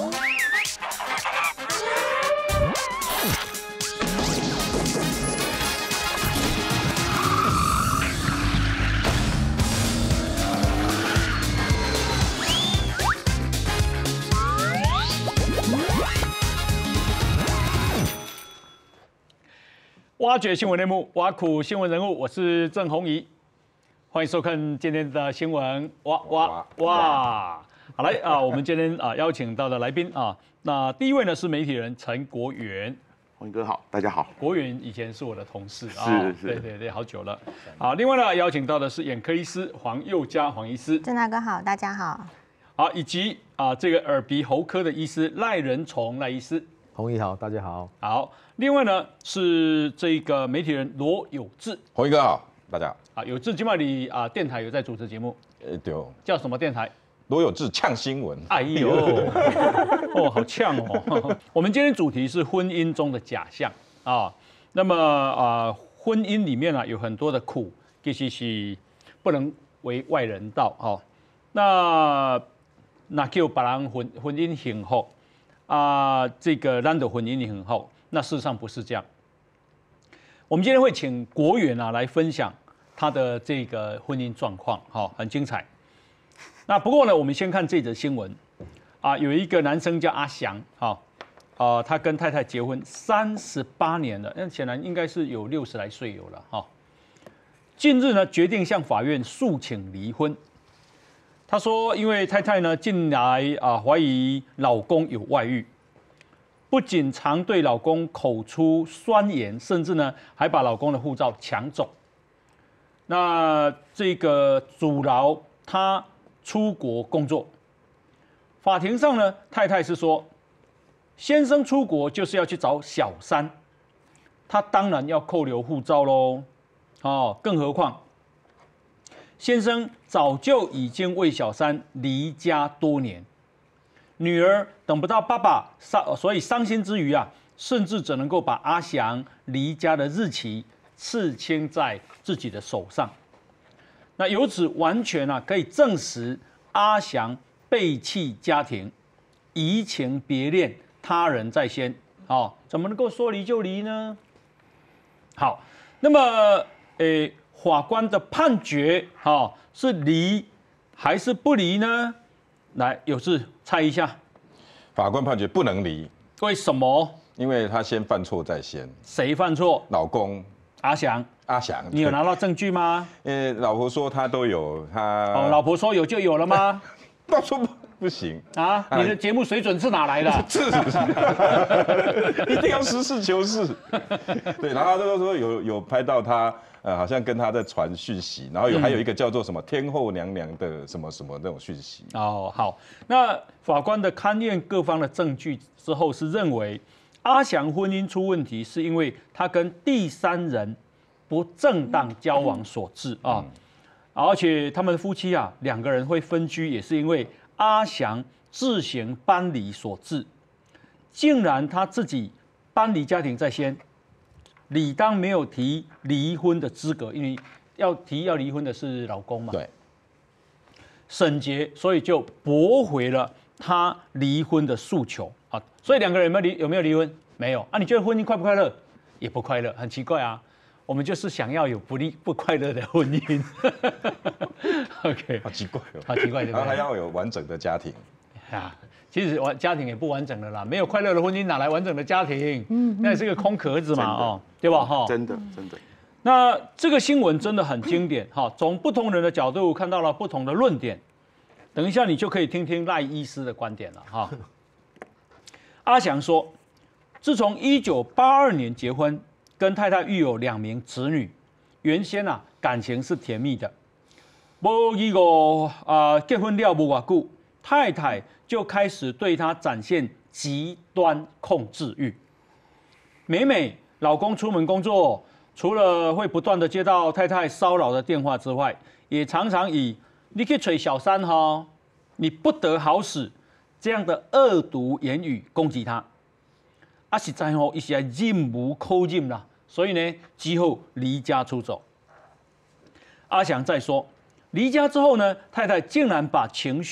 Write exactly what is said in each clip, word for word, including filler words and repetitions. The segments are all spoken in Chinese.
挖掘新闻内幕，挖苦新闻人物，我是郑弘仪，欢迎收看今天的新闻哇哇哇！好来啊，我们今天啊邀请到的来宾啊，那第一位呢是媒体人陈国源， 弘仪哥好，大家好。 国源以前是我的同事啊， 是是， 对对对，好久了。好，另外呢邀请到的是眼科医师黄宥嘉黄医师， 郑大哥好，大家好。 好，以及啊这个耳鼻喉科的医师赖仁崇赖医师。 弘仪好，大家好。 好，另外呢是这个媒体人罗有志。 弘仪哥好，大家好。 啊，有志今晚你啊电台有在主持节目， 呃，对， 叫什么电台？ 罗有志呛新闻。 哎呦，哦，好呛哦。我们今天主题是婚姻中的假象啊。那么啊，婚姻里面啊有很多的苦，其实是不能为外人道哦。那那叫别人婚婚姻幸福。啊，这个咱的婚姻很好，那事实上不是这样。我们今天会请国源啊来分享他的这个婚姻状况，哈，很精彩。那不过呢，我们先看这则新闻啊，有一个男生叫阿翔，哈，啊，他跟太太结婚三十八年了，那显然应该是有六十来岁有了，哈。近日呢，决定向法院诉请离婚。他说，因为太太呢近来啊怀疑老公有外遇，不仅常对老公口出酸言，甚至呢还把老公的护照抢走。那这个阻挠他出国工作。法庭上呢，太太是说，先生出国就是要去找小三，他当然要扣留护照喽。哦，更何况。先生早就已经为小三离家多年，女儿等不到爸爸，所以伤心之余啊，甚至只能够把阿翔离家的日期刺青在自己的手上。那由此完全啊可以证实阿翔背弃家庭，移情别恋，他人在先。哦，怎么能够说离就离呢？好，那么诶。法官的判决，哈、哦，是离还是不离呢？来，有志猜一下。 法官判决不能离， 为什么？ 因为他先犯错在先。 谁犯错？ 老公阿翔。 阿翔， 你有拿到证据吗？ 呃，老婆说他都有，他哦，老婆说有就有了吗？ 他说不不行啊！你的节目水准是哪来的？ 是，一定要实事求是。对，然后他都说有有拍到他。呃，好像跟他在传讯息，然后有、嗯、还有一个叫做什么天后娘娘的什么什么那种讯息。 哦，好，那法官的勘验各方的证据之后，是认为阿翔婚姻出问题，是因为他跟第三人不正当交往所致啊、嗯，而且他们夫妻啊两个人会分居，也是因为阿翔自行搬离所致。竟然他自己搬离家庭在先。理当没有提离婚的资格，因为要提要离婚的是老公嘛。 对。 审结，所以就驳回了他离婚的诉求啊。所以两个人有没有离有没有离婚？没有啊。你觉得婚姻快不快乐？也不快乐，很奇怪啊。我们就是想要有不利不快乐的婚姻。OK。 好奇怪哦。 好奇怪，对不对？ 还要有完整的家庭。 啊。其实完家庭也不完整的啦，没有快乐的婚姻哪来完整的家庭？嗯，那也是个空壳子嘛，哦，对吧？哈， 真的真的。 那这个新闻真的很经典，哈，从不同人的角度看到了不同的论点。等一下你就可以听听赖医师的观点了，哈。阿翔说，自从一九八二年结婚，跟太太育有两名子女，原先啊感情是甜蜜的，无一个啊结婚了无偌久，太太。就开始对他展现极端控制欲。每每老公出门工作，除了会不断的接到太太骚扰的电话之外，也常常以“你去娶小三哈，你不得好死”这样的恶毒言语攻击他。啊，实在吼，一些忍无可忍啦，所以呢，之后离家出走。阿翔再说，离家之后呢，太太竟然把情绪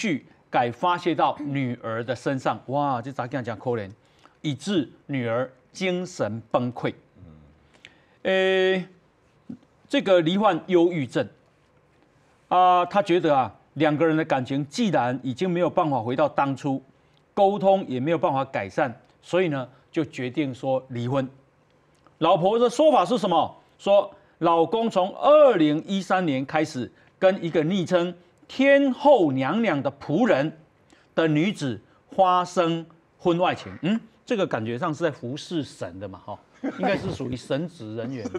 改发泄到女儿的身上，哇，这咋讲讲可怜，以致女儿精神崩溃。呃，这个罹患忧郁症啊，他觉得啊，两个人的感情既然已经没有办法回到当初，沟通也没有办法改善，所以呢，就决定说离婚。老婆的说法是什么？说老公从二零一三年开始跟一个昵称天后娘娘的仆人的女子发生婚外情。嗯，这个感觉上是在服侍神的嘛，哈。应该是属于神职人员。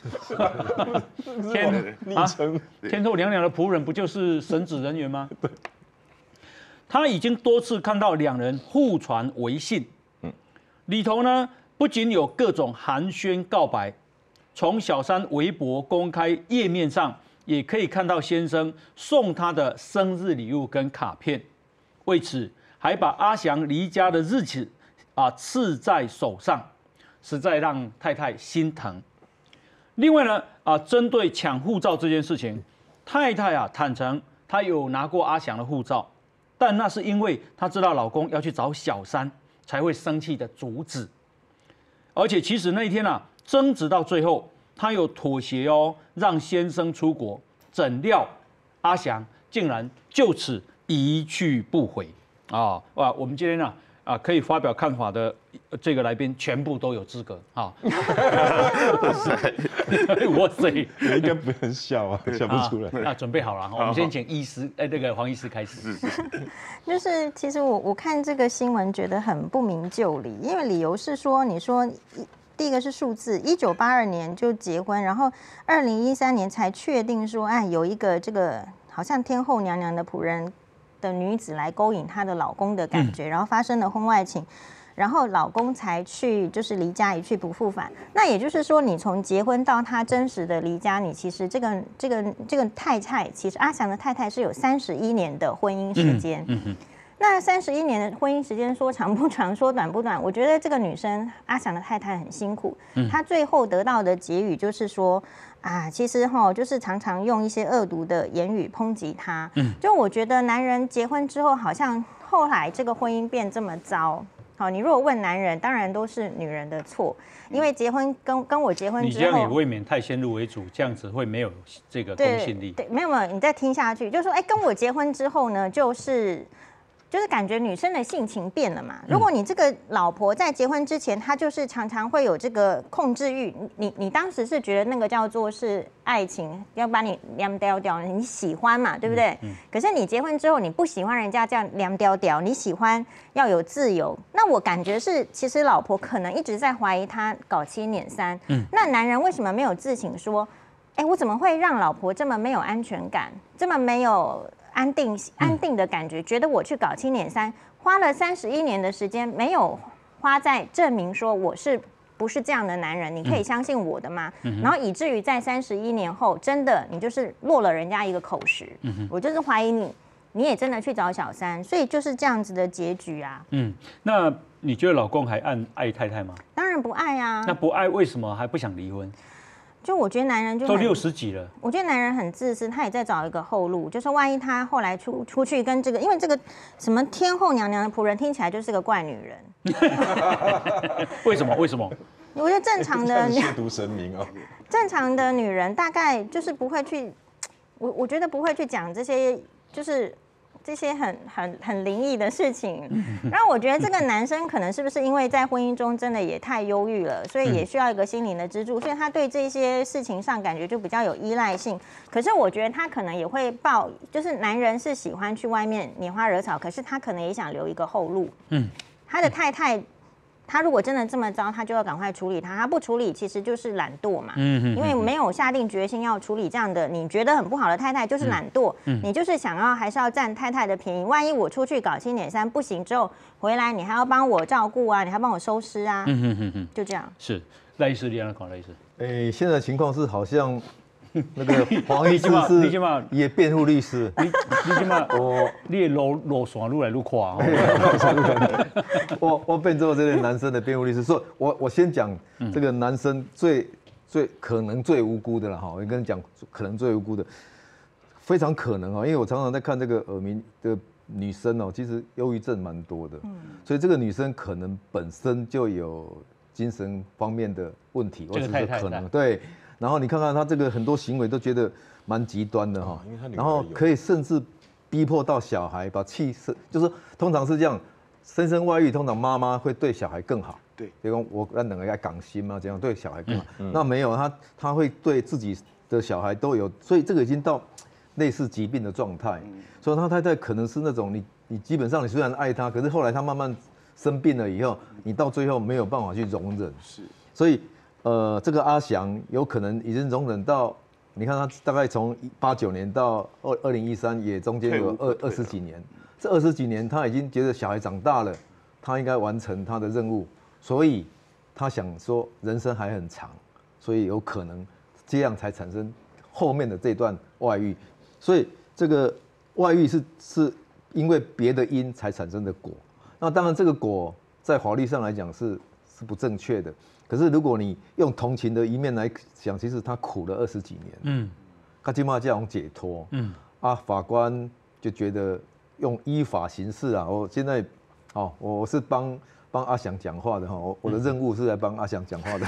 天啊，天后娘娘的仆人不就是神职人员吗？对。他已经多次看到两人互传微信，里头呢不仅有各种寒暄告白，从小三微博公开页面上也可以看到先生送她的生日礼物跟卡片，为此还把阿翔离家的日子啊刺在手上。实在让太太心疼。另外呢，啊，针对抢护照这件事情，太太啊坦诚，她有拿过阿翔的护照，但那是因为她知道老公要去找小三，才会生气的阻止。而且其实那一天啊，争执到最后，她有妥协哦，让先生出国，怎料阿翔竟然就此一去不回啊！哇，我们今天呢、啊。啊，可以发表看法的这个来宾全部都有资格啊！哇塞，哇塞， 你应该不能笑啊，笑不出来。 那、啊、准备好了，我们先请医师，哎，那个黄医师开始。 就是其实我我看这个新闻觉得很不明就里，因为理由是说，你说第一个是数字，一九八二年就结婚，然后二零一三年才确定说，哎，有一个这个好像天后娘娘的仆人的女子来勾引她的老公的感觉，然后发生了婚外情，然后老公才去就是离家一去不复返。那也就是说，你从结婚到他真实的离家，你其实这个这个这个太太，其实阿翔的太太是有三十一年的婚姻时间。嗯嗯那三十一年的婚姻时间说长不长，说短不短，我觉得这个女生阿翔的太太很辛苦。她最后得到的结语就是说。啊，其实哈，就是常常用一些恶毒的言语抨击他。嗯，就我觉得男人结婚之后，好像后来这个婚姻变这么糟。好，你如果问男人，当然都是女人的错，因为结婚跟跟我结婚之后， 你这样也未免太先入为主，这样子会没有这个公信力。 对，对没有没有，你再听下去，就说哎，跟我结婚之后呢，就是。就是感觉女生的性情变了嘛。如果你这个老婆在结婚之前，她就是常常会有这个控制欲，你你当时是觉得那个叫做是爱情，要把你凉掉掉，你喜欢嘛，对不对？嗯嗯、可是你结婚之后，你不喜欢人家这样凉掉掉，你喜欢要有自由。那我感觉是，其实老婆可能一直在怀疑他搞七捻三。嗯，那男人为什么没有自省说，哎，我怎么会让老婆这么没有安全感，这么没有？安定安定的感觉，觉得我去搞七捻三，花了三十一年的时间，没有花在证明说我是不是这样的男人，你可以相信我的吗？嗯、然后以至于在三十一年后，真的你就是落了人家一个口实，嗯、我就是怀疑你，你也真的去找小三，所以就是这样子的结局啊。 嗯，那你觉得老公还爱爱太太吗？ 当然不爱啊。 那不爱为什么还不想离婚？ 就我觉得男人就都六十几了， 我觉得男人很自私，他也在找一个后路，就是万一他后来出出去跟这个，因为这个什么天后娘娘的仆人听起来就是个怪女人。 为什么？为什么？ 我觉得正常的亵渎神明哦。 正常的女人大概就是不会去，我我觉得不会去讲这些，就是这些很很很灵异的事情。然后我觉得这个男生可能是不是因为在婚姻中真的也太忧郁了，所以也需要一个心灵的支柱，所以他对这些事情上感觉就比较有依赖性。可是我觉得他可能也会抱，就是男人是喜欢去外面拈花惹草，可是他可能也想留一个后路。嗯，他的太太。他如果真的这么糟，他就要赶快处理他。他不处理，其实就是懒惰嘛。嗯嗯。因为没有下定决心要处理这样的你觉得很不好的太太，就是懒惰。嗯。你就是想要还是要占太太的便宜。万一我出去搞七捻三不行之后回来，你还要帮我照顾啊，你还帮我收尸啊。嗯嗯嗯就这样。 是，赖医师，你安怎看？赖医师？ 诶，现在的情况是好像。那个黄医师是也辩护律师， 你你起码我你也路路线愈来愈宽我我变做这个男生的辩护律师，所以我我先讲这个男生最最可能最无辜的了哈，我跟你讲可能最无辜的，非常可能哈，因为我常常在看这个耳鸣的女生哦，其实忧郁症蛮多的，嗯，所以这个女生可能本身就有精神方面的问题，或者是可能对。然后你看看她这个很多行为都觉得蛮极端的哈，然后可以甚至逼迫到小孩把气生，就是通常是这样，生生外遇，通常妈妈会对小孩更好。对，比如我让两个人港心嘛，这样对小孩更好。嗯嗯、那没有他，他会对自己的小孩都有，所以这个已经到类似疾病的状态。嗯、所以他太太可能是那种你你基本上你虽然爱他，可是后来他慢慢生病了以后，你到最后没有办法去容忍。是，所以呃，这个阿翔有可能已经容忍到，你看他大概从八九年到二二零一三，也中间有二二十几年，这二十几年他已经觉得小孩长大了，他应该完成他的任务。所以他想说人生还很长，所以有可能这样才产生后面的这段外遇。所以这个外遇是是因为别的因才产生的果。那当然这个果在法律上来讲是是不正确的。可是如果你用同情的一面来想，其实他苦了二十几年，嗯，他起码这种解脱，嗯，啊，法官就觉得用依法行事啊。我现在，哦，我是帮。帮阿翔讲话的哈，我我的任务是来帮阿翔讲话的。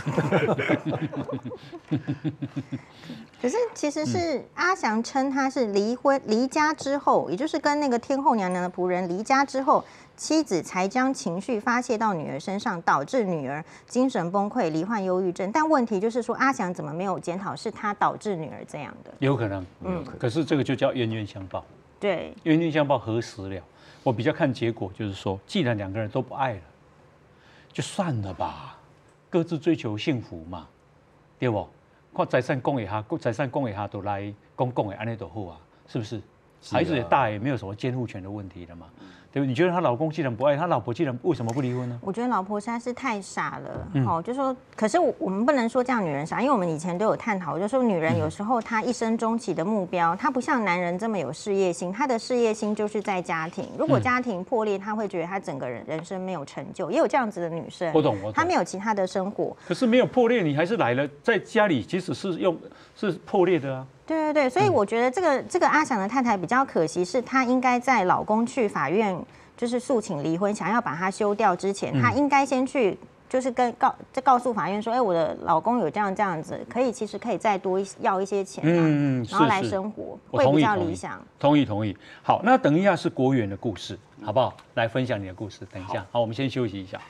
可是其实是阿翔称他是离婚离家之后，也就是跟那个天后娘娘的仆人离家之后，妻子才将情绪发泄到女儿身上，导致女儿精神崩溃、罹患忧郁症。但问题就是说，阿翔怎么没有检讨是他导致女儿这样的？ 有可能，嗯，可是这个就叫冤冤相报。 对， 冤冤相报何时了？我比较看结果，就是说，既然两个人都不爱了。就算了吧，各自追求幸福嘛，对不？看财产供给他，财产供给他都来公共的安内都好啊，是不是？孩子也大，也没有什么监护权的问题了嘛，对不？你觉得她老公既然不爱她老婆，既然为什么不离婚呢？ 我觉得老婆实在是太傻了，嗯、哦，就说，可是我们不能说这样女人傻，因为我们以前都有探讨，就说女人有时候她一生终其的目标，她不像男人这么有事业心，她的事业心就是在家庭。如果家庭破裂，她会觉得她整个人人生没有成就，也有这样子的女生。 我懂，我懂。 她没有其他的生活。 可是没有破裂，你还是来了，在家里即使是用是破裂的啊。 对对对，所以我觉得这个这个阿翔的太太比较可惜，是她应该在老公去法院就是诉请离婚，想要把他休掉之前，她应该先去就是跟告就告诉法院说，哎，我的老公有这样这样子，可以其实可以再多要一些钱、啊，嗯，然后来生活，会比较理想。 同意同意。好，那等一下是国远的故事，好不好？来分享你的故事。等一下，好，好我们先休息一下。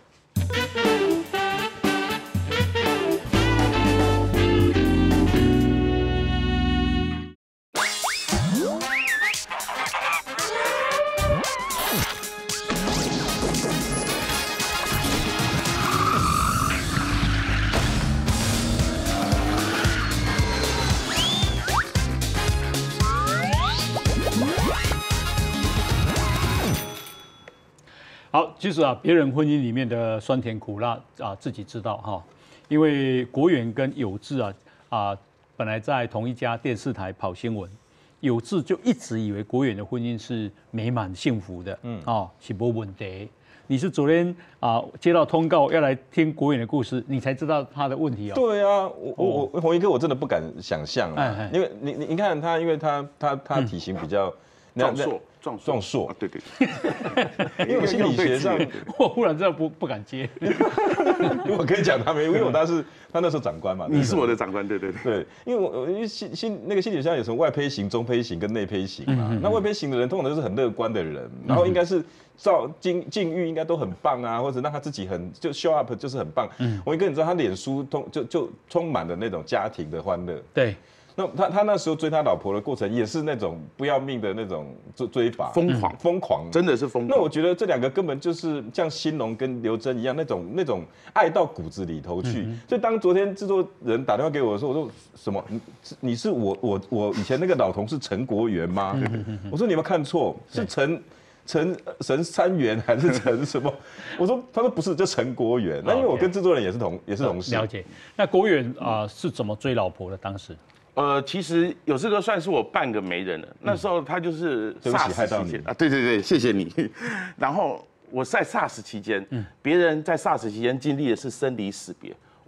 好，其实啊，别人婚姻里面的酸甜苦辣啊，自己知道哈。因为国远跟有志啊啊，本来在同一家电视台跑新闻，有志就一直以为国远的婚姻是美满幸福的，嗯啊，是没问题。你是昨天啊接到通告要来听国远的故事，你才知道他的问题哦。 对啊，我我我红衣哥我真的不敢想象啊，因为你你你看他，因为他他他体型比较壮硕。 壮壮硕、啊，对对对， 因为我心理学上， 我忽然真的不不敢接。 我可以讲他没，因为我他是他那时候长官嘛。 你是我的长官，对对对。 对，因为我因为心心那个心理学上有什么外胚型、中胚型跟内胚型嘛。嗯嗯嗯那外胚型的人通常都是很乐观的人，然后应该是照境境遇应该都很棒啊，或者让他自己很就 show up 就是很棒。嗯，我跟你知道，他脸书通就就充满了那种家庭的欢乐。 对。 那他他那时候追他老婆的过程也是那种不要命的那种追追法， 疯狂疯狂， 真的是疯狂。 那我觉得这两个根本就是像兴隆跟刘真一样，那种那种爱到骨子里头去。嗯、所以当昨天制作人打电话给我的时候，我说什么？你你是我我我以前那个老同事陈国元吗？我说你有没有看错？是陈。陈陈三元还是陈什么？我说，他说不是，就陈国元。那因为我跟制作人也是同也是同事。 了解。那国元啊、呃、是怎么追老婆的？当时？ 呃，其实有这个算是我半个媒人了。那时候他就是对不起害到你啊，对对对，谢谢你。然后我在 SARS 期间，别人在 SARS 期间经历的是生离死别，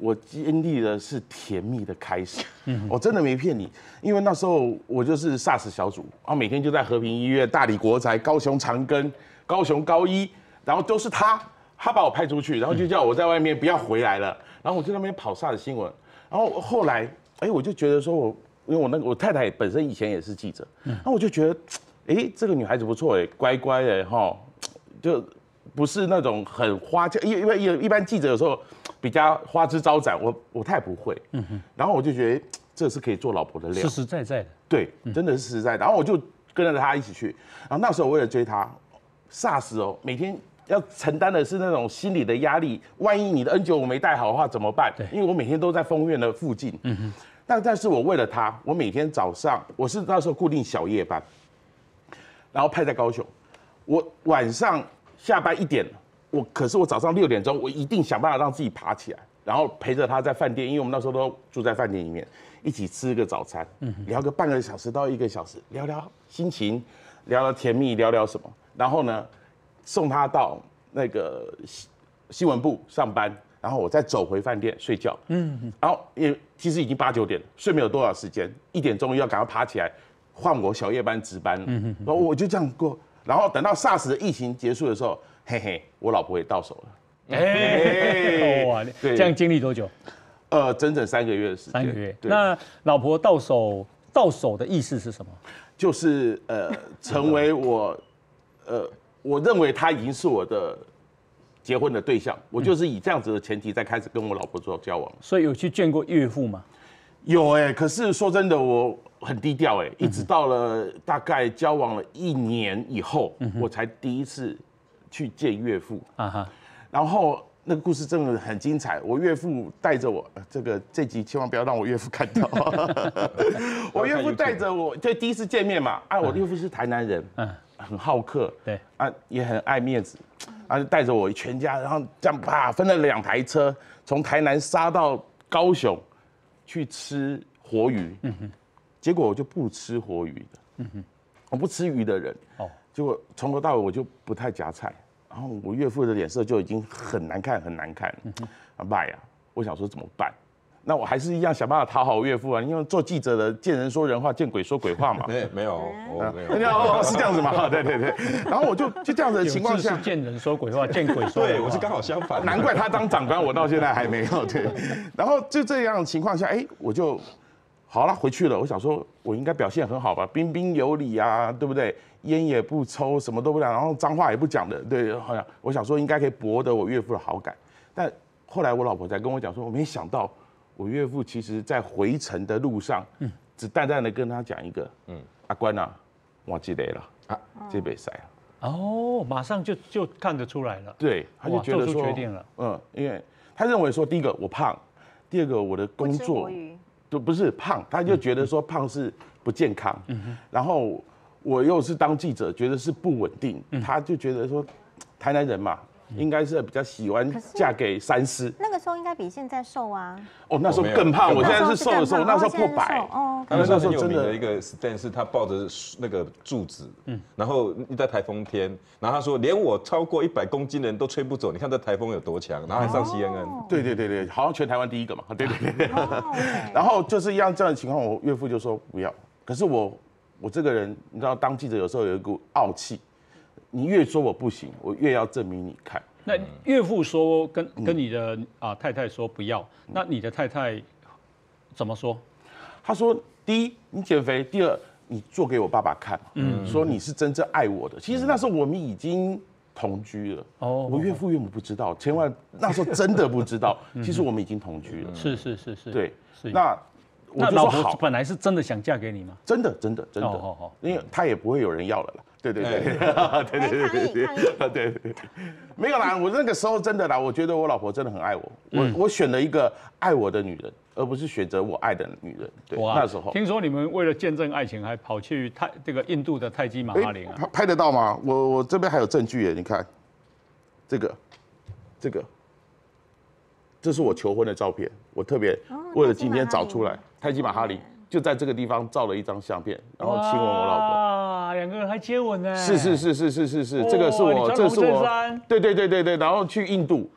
我经历的是甜蜜的开始。嗯，我真的没骗你，因为那时候我就是 SARS 小组，然后每天就在和平医院、大理国财、高雄长庚、高雄高医，然后都是他，他把我派出去，然后就叫我在外面不要回来了，然后我就在那边跑 SARS 新闻，然后后来，哎，我就觉得说我，因为我那个我太太本身以前也是记者，然后我就觉得，哎，这个女孩子不错，哎，乖乖的哈，就不是那种很花俏，因为因为一般记者有时候比较花枝招展，我我太不会，嗯哼，然后我就觉得这是可以做老婆的料， 实实在在的， 对，真的是实在的，然后我就跟着她一起去，然后那时候为了追她 ，SARS 哦，每天要承担的是那种心理的压力，万一你的 N 九五 没带好的话怎么办？因为我每天都在丰院的附近，嗯哼，但但是我为了她，我每天早上我是那时候固定小夜班，然后派在高雄，我晚上下班一点，我可是我早上六点钟，我一定想办法让自己爬起来，然后陪着她在饭店，因为我们那时候都住在饭店里面，一起吃个早餐，嗯，聊个半个小时到一个小时，聊聊心情，聊聊甜蜜，聊聊什么，然后呢，送她到那个新闻部上班，然后我再走回饭店睡觉，嗯，然后也其实已经八九点，睡没有多少时间，一点钟又要赶快爬起来，换我小夜班值班，嗯然后我就这样过。然后等到 SARS 的疫情结束的时候，嘿嘿，我老婆也到手了。 哎，哇，这样经历多久？ 呃，整整三个月的时间。 三个月。那老婆到手，到手的意思是什么？ 就是呃，成为我，呃，我认为她已经是我的结婚的对象，我就是以这样子的前提再开始跟我老婆做交往。 所以有去见过岳父吗？ 有哎、欸，可是说真的，我很低调哎、欸，一直到了大概交往了一年以后，嗯、我才第一次去见岳父啊哈。然后那个故事真的很精彩，我岳父带着我，这个这集千万不要让我岳父看到。我岳父带着我，就第一次见面嘛，啊，我岳父是台南人，嗯，很好客， 对， 啊，也很爱面子，啊，就带着我全家，然后这样啪分了两台车，从台南杀到高雄。去吃活鱼，嗯哼，结果我就不吃活鱼的，嗯哼，我不吃鱼的人，哦，结果从头到尾我就不太夹菜，然后我岳父的脸色就已经很难看很难看，嗯哼，啊爸呀，我想说怎么办？那我还是一样想办法讨好我岳父啊，因为做记者的见人说人话，见鬼说鬼话嘛。 对，没有，我没有， 哦，是这样子嘛？对对对。然后我就就这样子的情况下， 见人说鬼话，见鬼说鬼话。 对，我是刚好相反。 难怪他当长官，我到现在还没有。对。然后就这样的情况下，哎，我就好了，回去了。我想说，我应该表现很好吧，彬彬有礼啊，对不对？烟也不抽，什么都不讲，然后脏话也不讲的，对，好像我想说应该可以博得我岳父的好感。但后来我老婆才跟我讲说，我没想到。我岳父其实，在回程的路上，嗯，只淡淡的跟他讲一个，嗯，阿关啊，我积累了啊，这杯赛啊， 哦，马上就就看得出来了， 对，他就觉得说， 做出决定了， 嗯，因为他认为说，第一个我胖，第二个我的工作都不是胖，他就觉得说胖是不健康，嗯然后我又是当记者，觉得是不稳定，嗯、他就觉得说，台南人嘛。应该是比较喜欢嫁给三师， 那个时候应该比现在瘦啊。 哦，那时候更胖，我现在是瘦的时候，那时候破百。 哦， 那时候很有名的一个 stand 是他抱着那个柱子，嗯，然后在台风天，然后他说连我超过一百公斤的人都吹不走，你看这台风有多强，然后还上 C N N。 对对对对，好像全台湾第一个嘛，对对对。然后就是一样这样的情况，我岳父就说不要。可是我我这个人，你知道，当记者有时候有一股傲气。你越说我不行，我越要证明你看。 那岳父说跟跟你的啊太太说不要，那你的太太怎么说？ 他说：第一，你减肥；第二，你做给我爸爸看，嗯，说你是真正爱我的。其实那时候我们已经同居了。哦，我岳父岳母不知道，千万那时候真的不知道。其实我们已经同居了。 是是是是。 对， 是。 那那老婆本来是真的想嫁给你吗？ 真的真的真的。哦哦，因为他也不会有人要了啦。对对对，对对对对对对，没有啦，我那个时候真的啦，我觉得我老婆真的很爱我，我我选了一个爱我的女人，而不是选择我爱的女人。对，那时候听说你们为了见证爱情，还跑去泰这个印度的泰姬玛哈陵啊， 拍拍得到吗？我我这边还有证据耶，你看，这个，这个，这是我求婚的照片，我特别为了今天找出来，泰姬玛哈陵。就在这个地方照了一张相片，然后亲吻我老婆， 啊，两个人还接吻呢。 是是是是是是是，这个是我，这是我，对对对对对，然后去印度，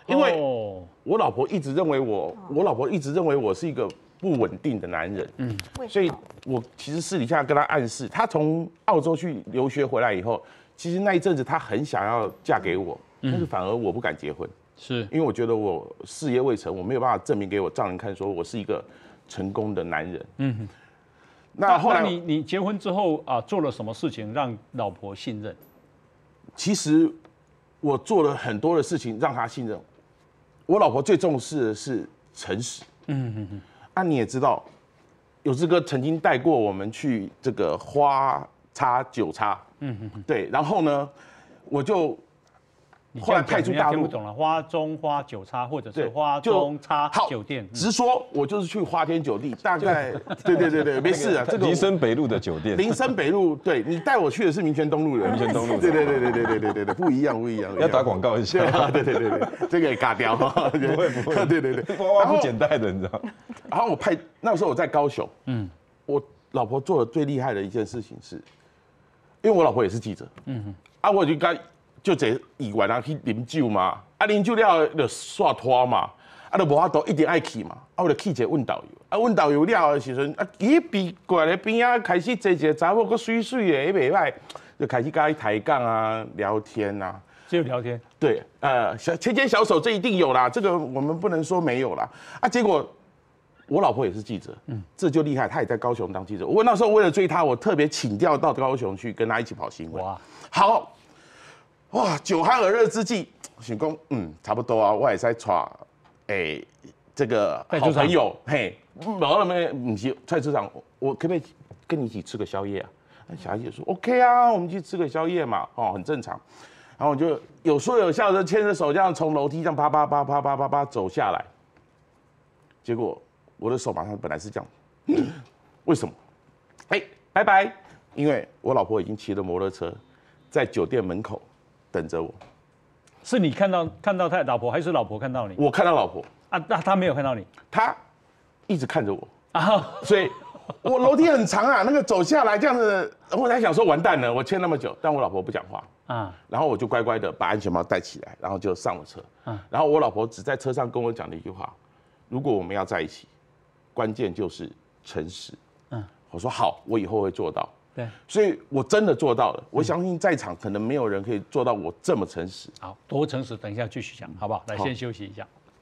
因为我老婆一直认为我，我老婆一直认为我是一个不稳定的男人，嗯，所以我其实私底下跟她暗示，她从澳洲去留学回来以后，其实那一阵子她很想要嫁给我，但是反而我不敢结婚， 是因为我觉得我事业未成，我没有办法证明给我丈人看，说我是一个成功的男人，嗯。 那后来你你结婚之后啊，做了什么事情让老婆信任？ 其实我做了很多的事情让她信任。我老婆最重视的是诚实。嗯嗯嗯。啊，你也知道，有志哥曾经带过我们去这个花叉酒叉。嗯嗯嗯。对，然后呢，我就。后来派驻大陆， 听不懂了。花中花酒叉，或者是花中叉酒店。 直说，我就是去花天酒地，大概对对对对，没事啊。 这个林森北路的酒店， 林森北路，对你带我去的是民权东路的， 民权东路， 对对对对对对对对对，不一样不一样。 要打广告一下， 对对对对，这个也尬掉，不会不会， 对对对， 花花不简单的，你知道。 然后我派那时候我在高雄，嗯，我老婆做的最厉害的一件事情是，因为我老婆也是记者，嗯啊，我就跟。就这以外人去啉酒嘛，啊啉酒了就刷拖嘛，啊就无法度一定爱去嘛，啊我就去一个问导游，啊问导游了的时阵，啊伊边过来边啊开始坐一个查某个水水的，也袂歹，就开始跟伊抬杠啊聊天啊， 只有聊天， 对，呃小牵牵小手这一定有啦，这个我们不能说没有啦，啊结果我老婆也是记者，嗯，这就厉害，她也在高雄当记者，我那时候为了追她，我特别请调到高雄去跟她一起跑新闻，哇，好。哇，酒酣耳热之际，想讲，嗯，差不多啊，我也在带，诶，这个好朋友，嘿，无那么不是菜市场，我可不可以跟你一起吃个宵夜啊？那小姐说 ，OK 啊，我们去吃个宵夜嘛，哦，很正常。然后我就有说有笑的牵着手，这样从楼梯这样啪啪啪啪啪啪啪走下来。结果我的手马上本来是这样，嗯、为什么？哎、欸，拜拜，因为我老婆已经骑着摩托车在酒店门口。等着我， 是你看到看到他老婆，还是老婆看到你？ 我看到老婆啊，那他没有看到你， 他一直看着我啊，所以我楼梯很长啊，那个走下来这样子，我才想说完蛋了，我牵那么久，但我老婆不讲话啊，然后我就乖乖的把安全帽戴起来，然后就上了车，啊，然后我老婆只在车上跟我讲了一句话：如果我们要在一起，关键就是诚实。嗯，我说好，我以后会做到。对，所以我真的做到了。我相信在场可能没有人可以做到我这么诚实。 好，多诚实，等一下继续讲，好不好？来，先休息一下。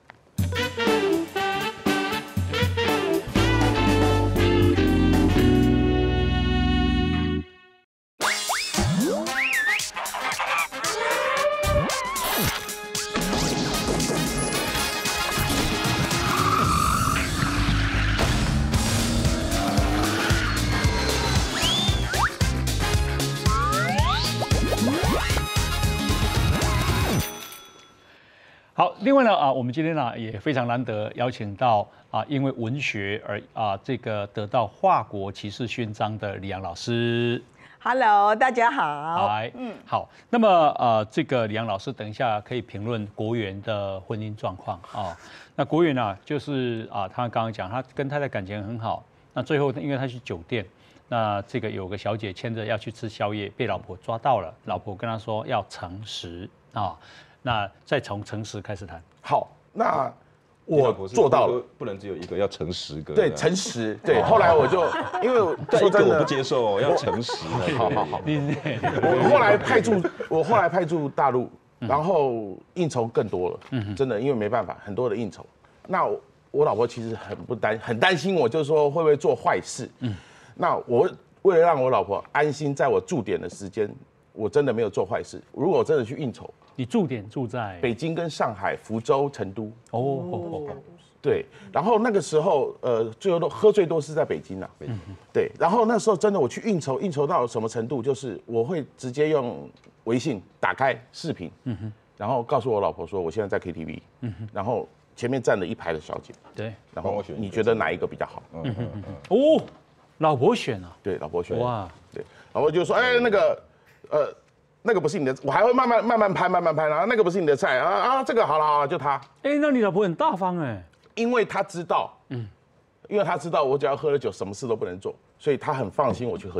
好，另外呢啊，我们今天呢也非常难得邀请到啊，因为文学而啊这个得到华国骑士勋章的李阳老师。 Hello， 大家好。 嗨，嗯，好。那么呃，这个李阳老师等一下可以评论国元的婚姻状况啊。那国元呢，就是啊，他刚刚讲他跟太太感情很好，那最后因为他去酒店，那这个有个小姐牵着要去吃宵夜，被老婆抓到了，老婆跟他说要诚实啊。那再从诚实开始谈。 好，那我做到了， 不能只有一个，要诚实个。 对，诚实。对，后来我就因为说真的我不接受哦，要诚实。 好好好。我后来派驻，我后来派驻大陆，然后应酬更多了。嗯，真的，因为没办法，很多的应酬。那我老婆其实很不担，很担心我，就是说会不会做坏事。嗯，那我为了让我老婆安心，在我驻点的时间，我真的没有做坏事。如果我真的去应酬。 你驻点住在北京、跟上海、福州、成都。哦哦哦， 对。然后那个时候，呃，最后都喝最多是在北京啊。嗯，对。然后那时候真的我去应酬，应酬到什么程度？就是我会直接用微信打开视频，嗯哼，然后告诉我老婆说我现在在 K T V， 嗯哼，然后前面站了一排的小姐， 对， 然后你觉得哪一个比较好？ 嗯嗯嗯。哦，老婆选啊？ 对，老婆选。哇，对，老婆就说，哎，那个，呃。那个不是你的，我还会慢慢慢慢拍，慢慢拍，然后那个不是你的菜啊啊，这个好了好了，就他。 哎、欸，那你老婆很大方哎， 因为他知道，嗯，因为他知道我只要喝了酒，什么事都不能做，所以他很放心我去喝酒。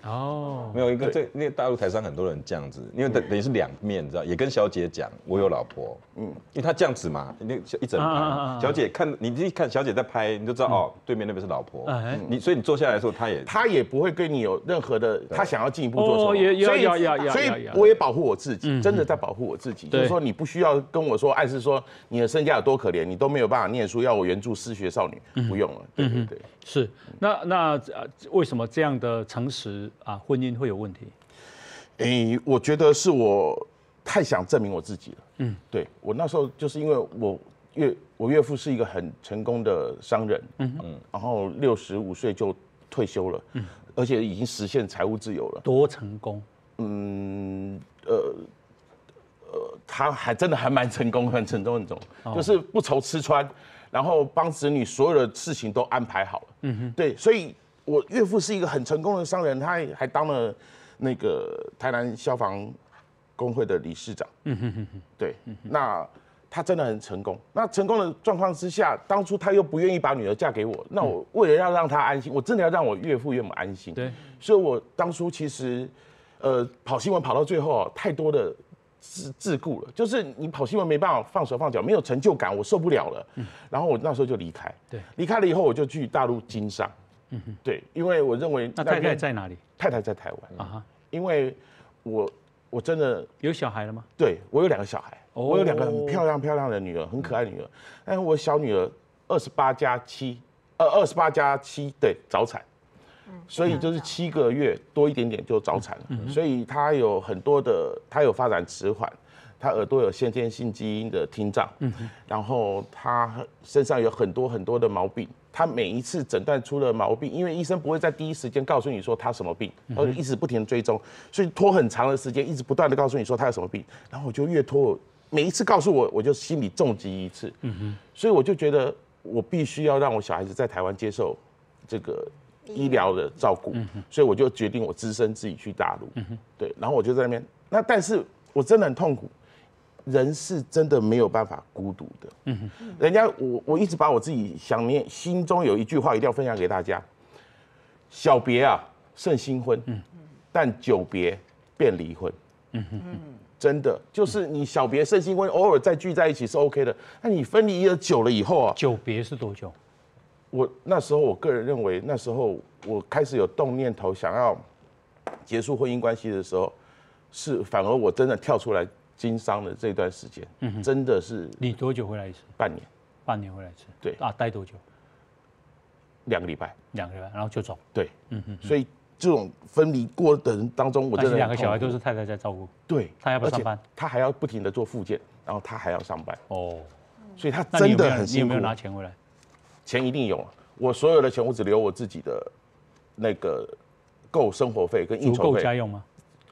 哦，没有一个这那个大陆台商很多人这样子，因为等等于是两面，你知道，也跟小姐讲我有老婆，嗯，因为他这样子嘛，那一整排，小姐看你一看小姐在拍，你就知道哦，对面那边是老婆，你所以你坐下来的时候，他也他也不会跟你有任何的，他想要进一步做什么，所以所以我也保护我自己，真的在保护我自己，就是说你不需要跟我说暗示说你的身家有多可怜，你都没有办法念书，要我援助失学少女，不用了，对对对， 是那那为什么这样的诚实啊婚姻会有问题？ 诶，我觉得是我太想证明我自己了。嗯，对我那时候就是因为我岳我岳父是一个很成功的商人，嗯嗯，然后六十五岁就退休了，嗯，而且已经实现财务自由了。 多成功？ 嗯，呃呃，他还真的还蛮成功，很成功那种，就是不愁吃穿，然后帮子女所有的事情都安排好了。嗯哼，对，所以我岳父是一个很成功的商人，他还还当了那个台南消防工会的理事长。嗯哼哼哼，对，那他真的很成功。那成功的状况之下，当初他又不愿意把女儿嫁给我，那我为了要让他安心，我真的要让我岳父岳母安心。对，所以我当初其实，呃，跑新闻跑到最后啊，太多的自自顾了，就是你跑新闻没办法放手放脚，没有成就感，我受不了了。嗯，然后我那时候就离开。对，离开了以后，我就去大陆经商。嗯哼，对，因为我认为那太太在哪里？ 太太在台湾啊哈，因为我我真的有小孩了吗？ 对，我有两个小孩，我有两个很漂亮漂亮的女儿，很可爱的女儿。但是我小女儿二十八加七，呃，二十八加七，对，早产，所以就是七个月多一点点就早产了，所以她有很多的，她有发展迟缓。他耳朵有先天性基因的听障，嗯，然后他身上有很多很多的毛病。他每一次诊断出了毛病，因为医生不会在第一时间告诉你说他什么病，而一直不停的追踪，所以拖很长的时间，一直不断的告诉你说他有什么病，然后我就越拖，每一次告诉我，我就心里重击一次，嗯哼，所以我就觉得我必须要让我小孩子在台湾接受这个医疗的照顾，嗯、所以我就决定我只身自己去大陆，嗯、对，然后我就在那边，那但是我真的很痛苦。人是真的没有办法孤独的。嗯哼，人家我我一直把我自己想念心中有一句话一定要分享给大家：小别啊胜新婚，嗯，但久别变离婚。嗯哼，真的就是你小别胜新婚，偶尔再聚在一起是 OK 的。那你分离了久了以后啊， 久别是多久？ 我那时候我个人认为，那时候我开始有动念头想要结束婚姻关系的时候，是反而我真的跳出来。经商的这段时间，嗯，真的是你多久回来一次？ 半年， 半年回来一次。 对啊，待多久？ 两个礼拜， 两个礼拜，然后就走。 对，嗯嗯。所以这种分离过的人当中，我真的两个小孩都是太太在照顾。 对， 他要不要上班？ 他还要不停的做复健，然后他还要上班。哦，所以他真的很辛苦。 你有没有拿钱回来？ 钱一定有，我所有的钱我只留我自己的那个够生活费跟应酬费。 足够家用吗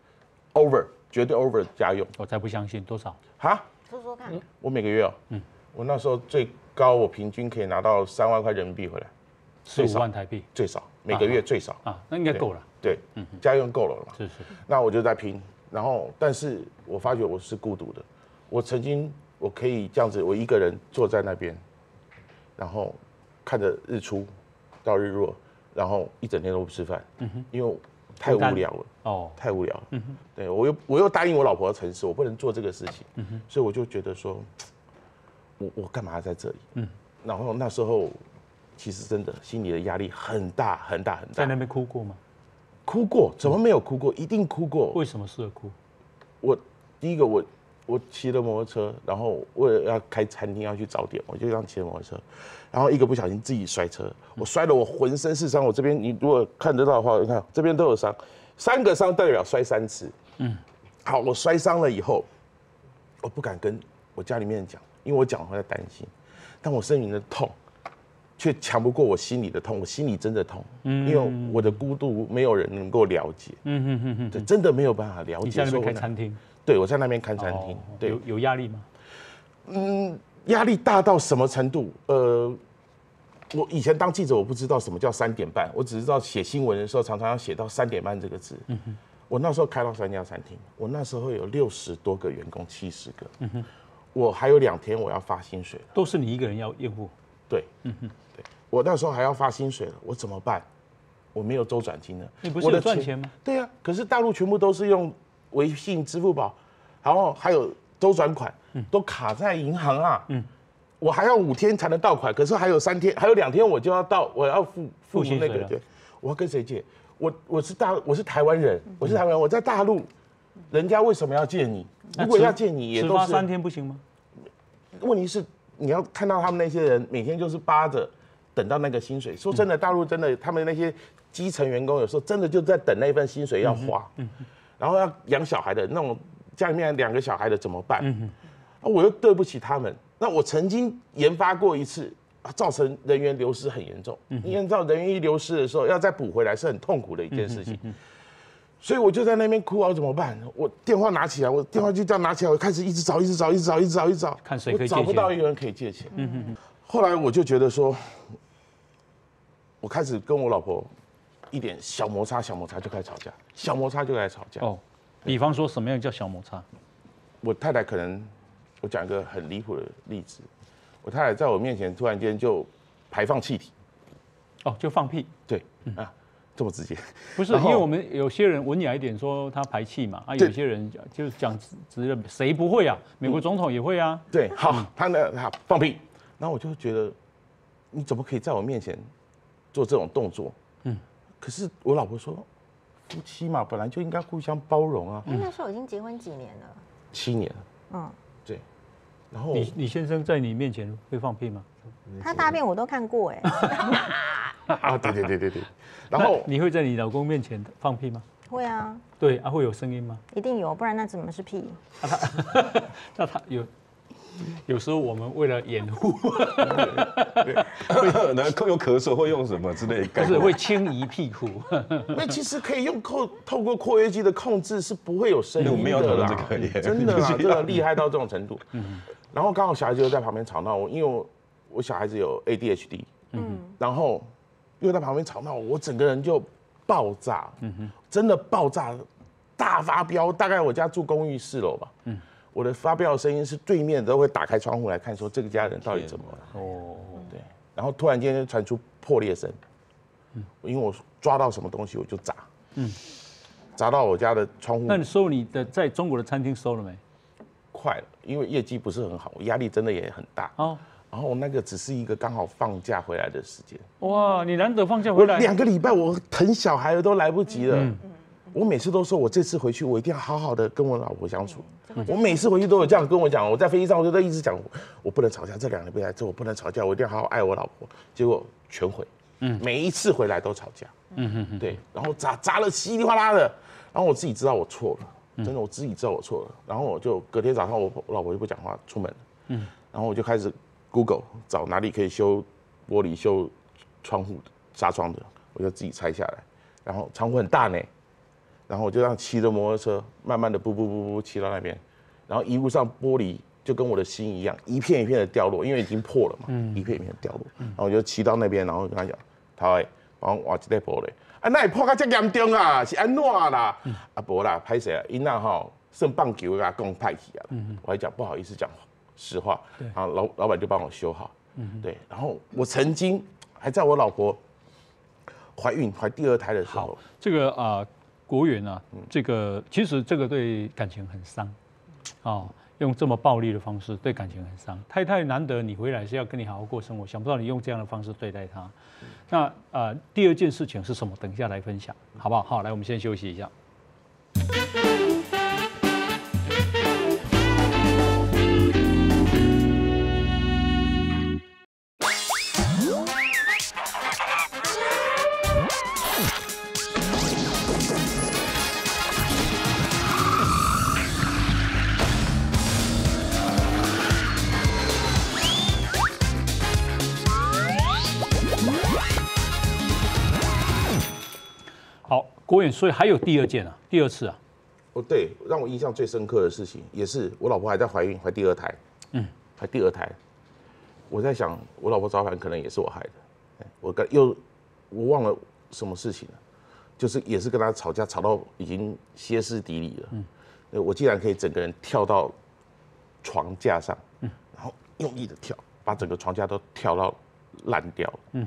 ？Over。绝对 over 家用， 我才不相信多少哈？说说看。 我每个月哦，嗯，我那时候最高，我平均可以拿到三万块人民币回来， 十五万台币， 最少每个月最少啊，那应该够了。 对，嗯，家用够了嘛？ 是是。 那我就在拼，然后，但是我发觉我是孤独的。我曾经我可以这样子，我一个人坐在那边，然后看着日出到日落，然后一整天都不吃饭，嗯哼，因为。太无聊了哦，太无聊了。嗯哼，对我又我又答应我老婆要诚实，我不能做这个事情。嗯哼，所以我就觉得说，我我干嘛在这里？嗯，然后那时候其实真的心里的压力很大很大很大。 在那边哭过吗？ 哭过，怎么没有哭过？一定哭过。 为什么适合哭？ 我第一个我我骑了摩托车，然后为了要开餐厅要去早点，我就这样骑摩托车。然后一个不小心自己摔车，我摔得我浑身是伤。我这边你如果看得到的话，你看这边都有伤，三个伤代表摔三次。嗯，好，我摔伤了以后，我不敢跟我家里面讲，因为我讲会在担心，但我身体的痛却强不过我心里的痛，我心里真的痛，嗯，因为我的孤独没有人能够了解。嗯嗯嗯嗯，对，真的没有办法了解。 你在那边开餐厅？ 对，我在那边开餐厅。对， 有有压力吗？ 嗯。压力大到什么程度？呃，我以前当记者，我不知道什么叫三点半，我只知道写新闻的时候常常要写到三点半这个字。嗯哼，我那时候开到三家餐厅，我那时候有六十多个员工，七十个。嗯哼，我还有两天我要发薪水了， 都是你一个人要应付。 对，嗯哼，对，我那时候还要发薪水了，我怎么办？ 我没有周转金了。 你不是有赚钱吗？ 对啊，可是大陆全部都是用微信、支付宝，然后还有周转款，都卡在银行啊。嗯，我还要五天才能到款，可是还有三天，还有两天我就要到，我要付付那个对，我要跟谁借？我我是大我是台湾人，我是台湾人，我在大陆，人家为什么要借你？如果要借你，也都是三天不行吗？ 问题是你要看到他们那些人每天就是扒着等到那个薪水。说真的，大陆真的他们那些基层员工有时候真的就在等那份薪水要花，然后要养小孩的那种家里面两个小孩的怎么办？我又对不起他们。那我曾经研发过一次，造成人员流失很严重。因为知道人员一流失的时候，要再补回来是很痛苦的一件事情。所以我就在那边哭啊，怎么办？我电话拿起来，我电话就这样拿起来，我开始一直找，一直找，一直找，一直找，一直找， 看谁可以借钱， 我找不到一个人可以借钱。嗯嗯嗯。后来我就觉得说，我开始跟我老婆一点小摩擦，小摩擦就开始吵架，小摩擦就开始吵架。哦， 比方说什么样叫小摩擦？ 我太太可能，我讲一个很离谱的例子，我太太在我面前突然间就排放气体。 哦，就放屁。 对，嗯、啊。这么直接？ 不是，因为我们有些人文雅一点说他排气嘛，啊，有些人就是讲直认，谁不会啊？美国总统也会啊。 对，好，他呢，他放屁，然后我就觉得，你怎么可以在我面前做这种动作？嗯，可是我老婆说，夫妻嘛，本来就应该互相包容啊。 那时候已经结婚几年了？ 七年了。嗯，对。然后你你先生在你面前会放屁吗？ 他大便我都看过哎。 啊，对对对对对。然后你会在你老公面前放屁吗？ 会啊。 对啊，会有声音吗？ 一定有，不然那怎么是屁？ 那他，那他有，有时候我们为了掩护， 会用咳嗽，会用什么之类的， 就是会轻移屁股。 那其实可以用扣透过括约肌的控制，是不会有声音的啦。 没有讨论这个， 真的啦，这个厉害到这种程度。然后刚好小孩子就在旁边吵闹，因为我我小孩子有 A D H D， 嗯，然后又在旁边吵闹，我整个人就爆炸，嗯哼，真的爆炸，大发飙。大概我家住公寓四楼吧，嗯，我的发飙的声音是对面都会打开窗户来看，说这个家人到底怎么了？哦，对，然后突然间就传出破裂声，嗯，因为我抓到什么东西我就砸，嗯，砸到我家的窗户。 那你收你的在中国的餐厅收了没？ 快了，因为业绩不是很好，压力真的也很大。哦，然后那个只是一个刚好放假回来的时间。 哇，你难得放假回来， 两个礼拜我疼小孩都来不及了。嗯、我每次都说，我这次回去我一定要好好的跟我老婆相处。嗯、我每次回去都有这样跟我讲，我在飞机上我就在一直讲，我不能吵架，这两个礼拜来这我不能吵架，我一定要好好爱我老婆。结果全毁，嗯，每一次回来都吵架。嗯哼哼，对，然后砸砸了稀里哗啦的，然后我自己知道我错了。真的，我自己知道我错了，然后我就隔天早上我我老婆就不讲话出门了，嗯，然后我就开始 Google 找哪里可以修玻璃、修窗户、纱窗的，我就自己拆下来，然后窗户很大呢，然后我就让骑着摩托车慢慢的步步步步骑到那边，然后一路上玻璃就跟我的心一样，一片一片的掉落，因为已经破了嘛，嗯，一片一片的掉落，然后我就骑到那边，然后跟他讲，他会帮我挖一块玻璃。啊，那破到这严重啊，是安怎啦？嗯、啊，无啦，拍谁啊？因那吼算棒球啊，讲派去啊。嗯、我还讲不好意思讲实话，然后老老板就帮我修好。嗯、对，然后我曾经还在我老婆怀孕怀第二胎的时候， 这个啊、呃，国元啊，嗯、这个其实这个对感情很伤，哦。用这么暴力的方式对感情很伤。太太难得你回来是要跟你好好过生活，想不到你用这样的方式对待她。那呃，第二件事情是什么？等一下来分享，好不好？好，来，我们先休息一下。国远，所以还有第二件啊，第二次啊。 哦，对，让我印象最深刻的事情，也是我老婆还在怀孕，怀第二胎，嗯，怀第二胎。我在想，我老婆早产可能也是我害的，我跟又我忘了什么事情了，就是也是跟她吵架，吵到已经歇斯底里了。嗯，我竟然可以整个人跳到床架上，嗯，然后用力的跳，把整个床架都跳到烂掉了。嗯哼，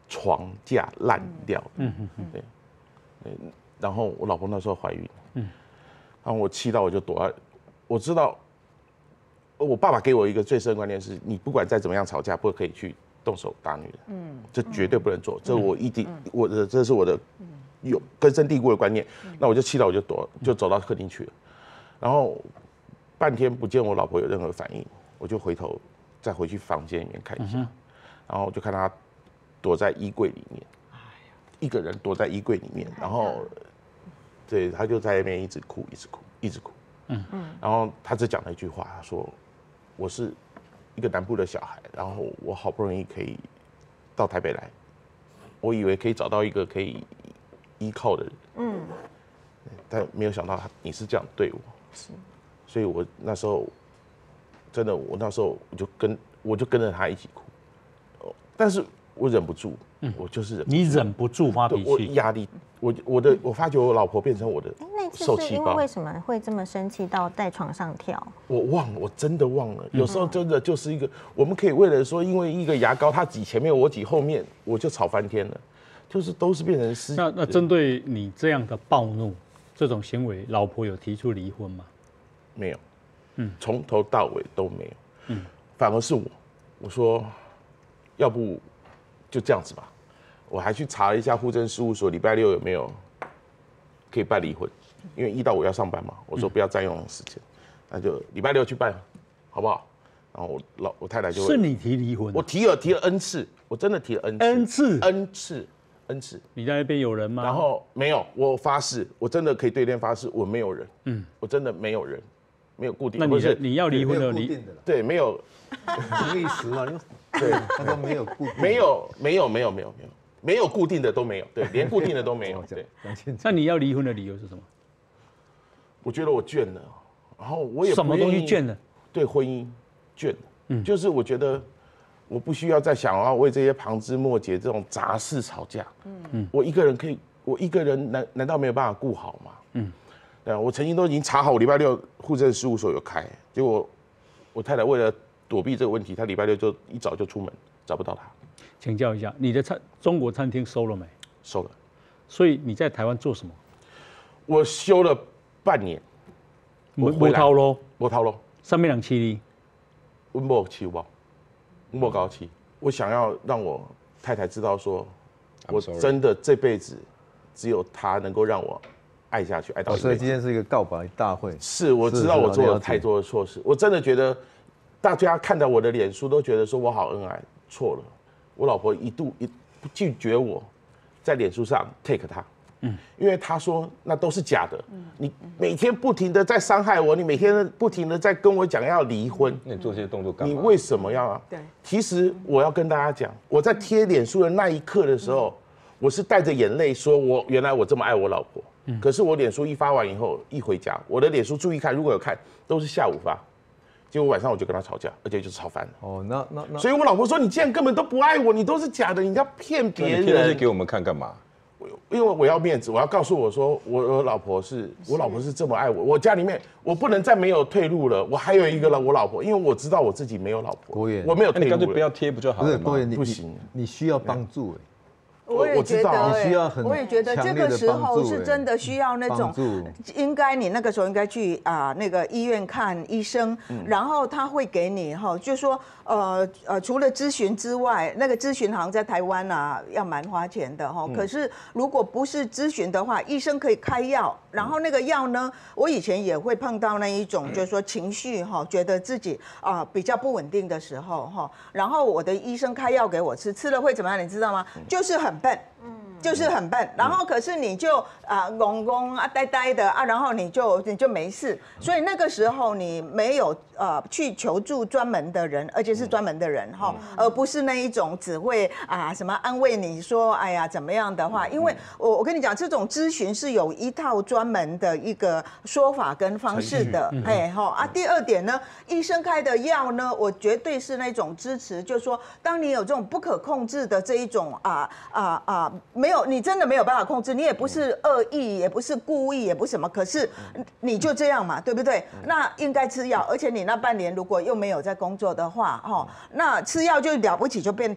床架烂掉。嗯嗯嗯，对，对。然后我老婆那时候怀孕，嗯，然后我气到我就躲在，我知道，我爸爸给我一个最深的观念是，你不管再怎么样吵架，不可以去动手打女人，嗯，这绝对不能做，这我一定，我的这是我的有根深蒂固的观念。那我就气到我就躲，就走到客厅去了，然后半天不见我老婆有任何反应，我就回头再回去房间里面看一下，然后我就看她躲在衣柜里面，一个人躲在衣柜里面，然后。对，他就在那边一直哭，一直哭，一直哭。嗯嗯。然后他只讲了一句话，他说：“我是一个南部的小孩，然后我好不容易可以到台北来，我以为可以找到一个可以依靠的人。嗯。但没有想到你是这样对我。是。所以我那时候真的，我那时候我就跟我就跟着他一起哭，但是我忍不住，嗯，我就是忍不住。 你忍不住发脾气， 我压力。”我我的我发觉我老婆变成我的受气包。那次是因为为什么会这么生气到在床上跳？ 我忘了，我真的忘了。有时候真的就是一个，我们可以为了说，因为一个牙膏他挤前面，我挤后面，我就吵翻天了，就是都是变成失。 那那针对你这样的暴怒这种行为，老婆有提出离婚吗？ 没有，嗯，从头到尾都没有，嗯，反而是我，我说，要不就这样子吧。我还去查了一下户政事务所，礼拜六有没有可以办离婚，因为一到五要上班嘛。我说不要占用时间，那就礼拜六去办，好不好？然后我老我太太就会是你提离婚， 我提了提了 N 次，我真的提了 N 次 N 次 N 次 N 次。 你在那边有人吗？ 然后没有，我发誓，我真的可以对天发誓，我没有人，嗯，我真的没有人，没有固定。 那你是你要离婚的离对没有什么意思嘛？对，他说没有固定， 没有没有没有没有没有。没有固定的都没有，对，连固定的都没有。对， 那你要离婚的理由是什么？ 我觉得我倦了，然后我也什么东西倦了？ 对婚姻倦了，嗯，就是我觉得我不需要再想要为这些旁枝末节这种杂事吵架，嗯嗯，我一个人可以，我一个人难难道没有办法顾好吗？嗯，对啊，我曾经都已经查好，我礼拜六户政事务所有开，结果我太太为了躲避这个问题，她礼拜六就一早就出门，找不到她。 请教一下，你的餐中国餐厅收了没？ 收了。 所以你在台湾做什么？ 我休了半年。 我回来。咯， 我逃咯。 上面两期哩。 我没气我，我没高气。我想要让我太太知道说，我真的这辈子只有她能够让我爱下去，爱到。 所以今天是一个告白大会。 是，我知道我做了太多的错事，我真的觉得大家看到我的脸书都觉得说我好恩爱，错了。我老婆一度一拒绝我，在脸书上 take 她，嗯，因为她说那都是假的，嗯，你每天不停的在伤害我，你每天不停的在跟我讲要离婚， 那你做这些动作干嘛？ 你为什么要啊？对，其实我要跟大家讲，我在贴脸书的那一刻的时候，我是带着眼泪说，我原来我这么爱我老婆，嗯，可是我脸书一发完以后，一回家，我的脸书注意看，如果有看，都是下午发。结果晚上我就跟他吵架，而且就是吵翻了。 哦，那那那， 所以我老婆说：“你既然根本都不爱我，你都是假的，你要骗别人。” 你贴那些给我们看干嘛？ 因为我要面子，我要告诉我说，我我老婆是我老婆是这么爱我，我家里面我不能再没有退路了。我还有一个了，我老婆，因为我知道我自己没有老婆， 国元， 我没有退路了。 你干脆不要贴不就好了吗？ 不是国元， 不行， 你需要帮助哎。 我也觉得， 你需要很我也觉得这个时候是真的需要那种，应该你那个时候应该去啊那个医院看医生，然后他会给你哈，就说呃呃除了咨询之外，那个咨询好像在台湾啊要蛮花钱的哈。可是如果不是咨询的话，医生可以开药，然后那个药呢，我以前也会碰到那一种，就是说情绪哈，觉得自己啊比较不稳定的时候哈，然后我的医生开药给我吃，吃了会怎么样？你知道吗？就是很笨，嗯，就是很笨，然后可是你就啊懵懵啊呆呆的啊，然后你就你就没事，所以那个时候你没有呃去求助专门的人，而且是专门的人哈，而不是那一种只会啊什么安慰你说哎呀怎么样的话，因为我我跟你讲，这种咨询是有一套专门的一个说法跟方式的，哎哈啊，第二点呢，医生开的药呢，我绝对是那种支持，就是说当你有这种不可控制的这一种啊啊啊。没有，你真的没有办法控制，你也不是恶意，也不是故意，也不是什么，可是你就这样嘛，对不对？那应该吃药，而且你那半年如果又没有在工作的话，哈，那吃药就了不起就变呆。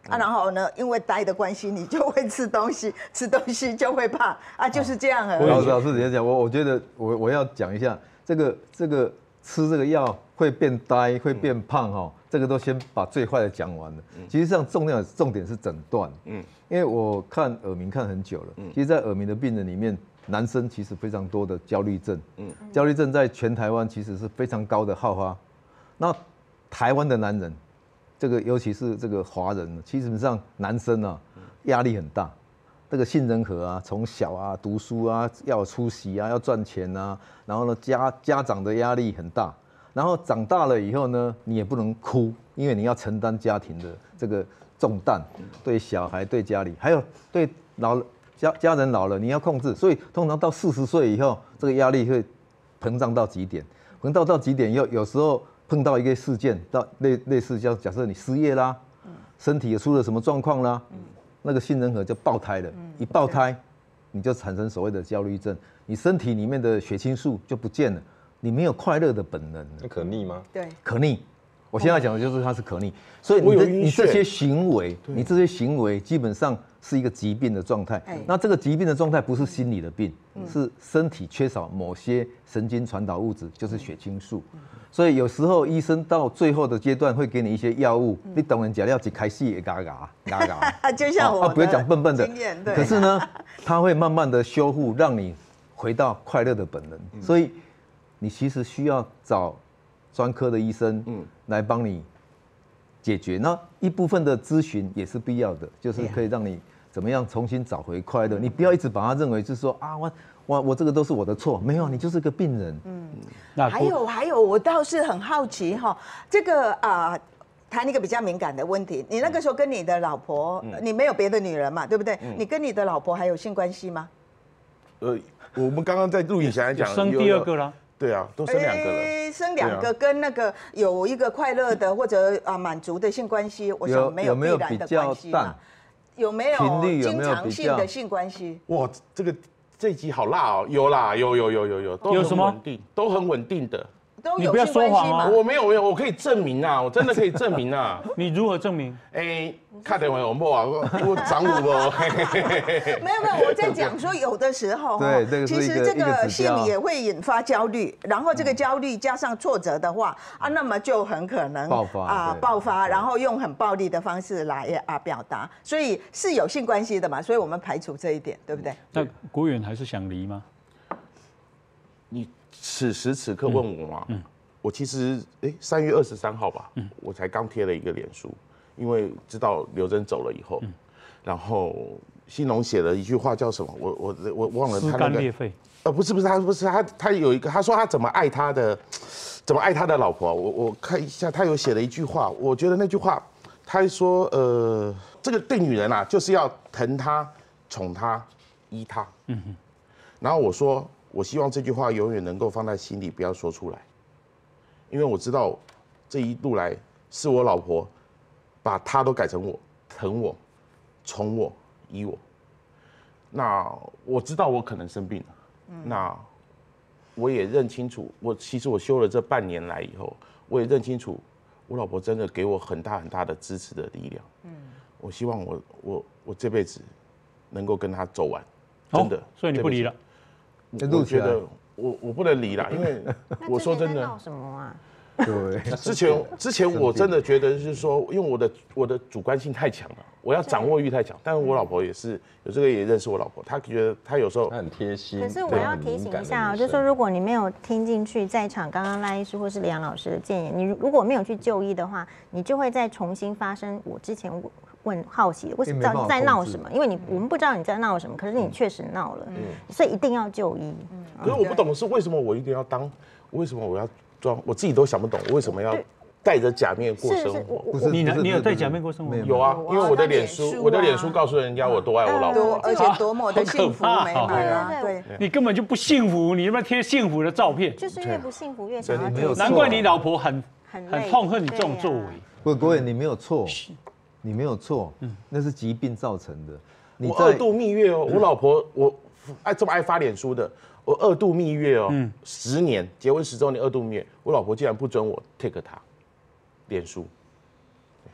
啊，然后呢，因为呆的关系，你就会吃东西，吃东西就会胖啊，就是这样而已。 老师老师，你讲，我我觉得我我要讲一下这个这个吃这个药会变呆会变胖哈，这个都先把最坏的讲完了。其实上重要重点是诊断，嗯，因为我看耳鸣看很久了，其实，在耳鸣的病人里面，男生其实非常多的焦虑症，嗯，焦虑症在全台湾其实是非常高的好发。那台湾的男人，这个尤其是这个华人，基本上男生啊压力很大，这个杏仁核啊，从小啊读书啊要有出息啊，要赚钱啊，然后呢家家长的压力很大，然后长大了以后呢，你也不能哭，因为你要承担家庭的这个重担，对小孩、对家里，还有对老家家人老了，你要控制，所以通常到四十岁以后，这个压力会膨胀到极点，膨胀到极点以后，有时候碰到一个事件，到类类似像假设你失业啦，身体也出了什么状况啦，那个杏仁核就爆胎了，一爆胎，你就产生所谓的焦虑症，你身体里面的血清素就不见了，你没有快乐的本能。 那可逆吗？ 对， 可逆。我现在讲的就是它是可逆，所以你的你这些行为，你这些行为基本上是一个疾病的状态。那这个疾病的状态不是心理的病，是身体缺少某些神经传导物质，就是血清素。所以有时候医生到最后的阶段会给你一些药物，你懂人假料一开始也嘎嘎嘎嘎， 就像我不会讲笨笨的， 对。 可是呢，它会慢慢的修复，让你回到快乐的本能。所以你其实需要找专科的医生，嗯，来帮你解决。那一部分的咨询也是必要的，就是可以让你怎么样重新找回快乐。你不要一直把它认为是说啊，我我我这个都是我的错，没有，你就是个病人。嗯， 还有还有，我倒是很好奇哈，这个啊。谈一个比较敏感的问题，你那个时候跟你的老婆，你没有别的女人嘛，对不对？你跟你的老婆还有性关系吗？ 呃，我们刚刚在录影前讲生第二个了。 对啊，都生两个了。 生两个跟那个有一个快乐的或者啊满足的性关系，我想没有必然的关系嘛。有没有经常性的性关系？ 哇，这个这一集好辣哦！有啦，有有有有有，都很稳定，都很稳定的。 你不要说谎啊！ 我没有没有，我可以证明啊，我真的可以证明啊。 你如何证明？ 哎，看等会我摸啊，我长五哦。 没有没有，我在讲说有的时候， 对， 其实这个性也会引发焦虑，然后这个焦虑加上挫折的话啊，那么就很可能爆发啊爆发，然后用很暴力的方式来啊表达，所以是有性关系的嘛，所以我们排除这一点，对不对？ 那国远还是想离吗？ 你此时此刻问我吗？嗯，我其实哎，三月二十三号吧，嗯，我才刚贴了一个脸书，因为知道刘真走了以后，嗯，然后兴隆写了一句话叫什么？我我我忘了他那个。撕肝裂肺。 呃，不是不是，他不是他他有一个，他说他怎么爱他的，怎么爱他的老婆。我我看一下，他有写了一句话，我觉得那句话，他说呃，这个对女人啊，就是要疼她、宠她、依她。嗯哼。然后我说。我希望这句话永远能够放在心里，不要说出来，因为我知道这一路来是我老婆把她都改成我，疼我、宠我、依我。那我知道我可能生病了，嗯、那我也认清楚，我其实我休了这半年来以后，我也认清楚，我老婆真的给我很大很大的支持的力量。嗯，我希望我我我这辈子能够跟她走完，真的。哦、 所以你不离了。 我觉得我我不能离啦，因为我说真的， 闹什么啊？ 对， 之前之前我真的觉得就是说，因为我的我的主观性太强了，我要掌握欲太强。但是我老婆也是有这个也认识我老婆，她觉得她有时候她很贴心。 可是我要提醒一下啊，就是说如果你没有听进去在场刚刚赖医师或是李阳老师的建议，你如果没有去就医的话，你就会再重新发生我之前问好奇为什么在闹什么？因为你我们不知道你在闹什么，可是你确实闹了，所以一定要就医。 可是我不懂的是为什么我一定要当，为什么我要装？我自己都想不懂，我为什么要戴着假面过生活？ 不是你你有戴假面过生活？ 有啊，因为我的脸书，我的脸书告诉人家我多爱我老婆， 而且多么的幸福美满啊！对， 你根本就不幸福，你他妈贴幸福的照片， 就是越不幸福越想要贴。 难怪你老婆很很痛恨你这种作为。 不，国远你没有错。你没有错，嗯，那是疾病造成的。 你我二度蜜月哦，我老婆我爱这么爱发脸书的，我二度蜜月哦，嗯，十年结婚十周年二度蜜月，我老婆竟然不准我 take 她脸书，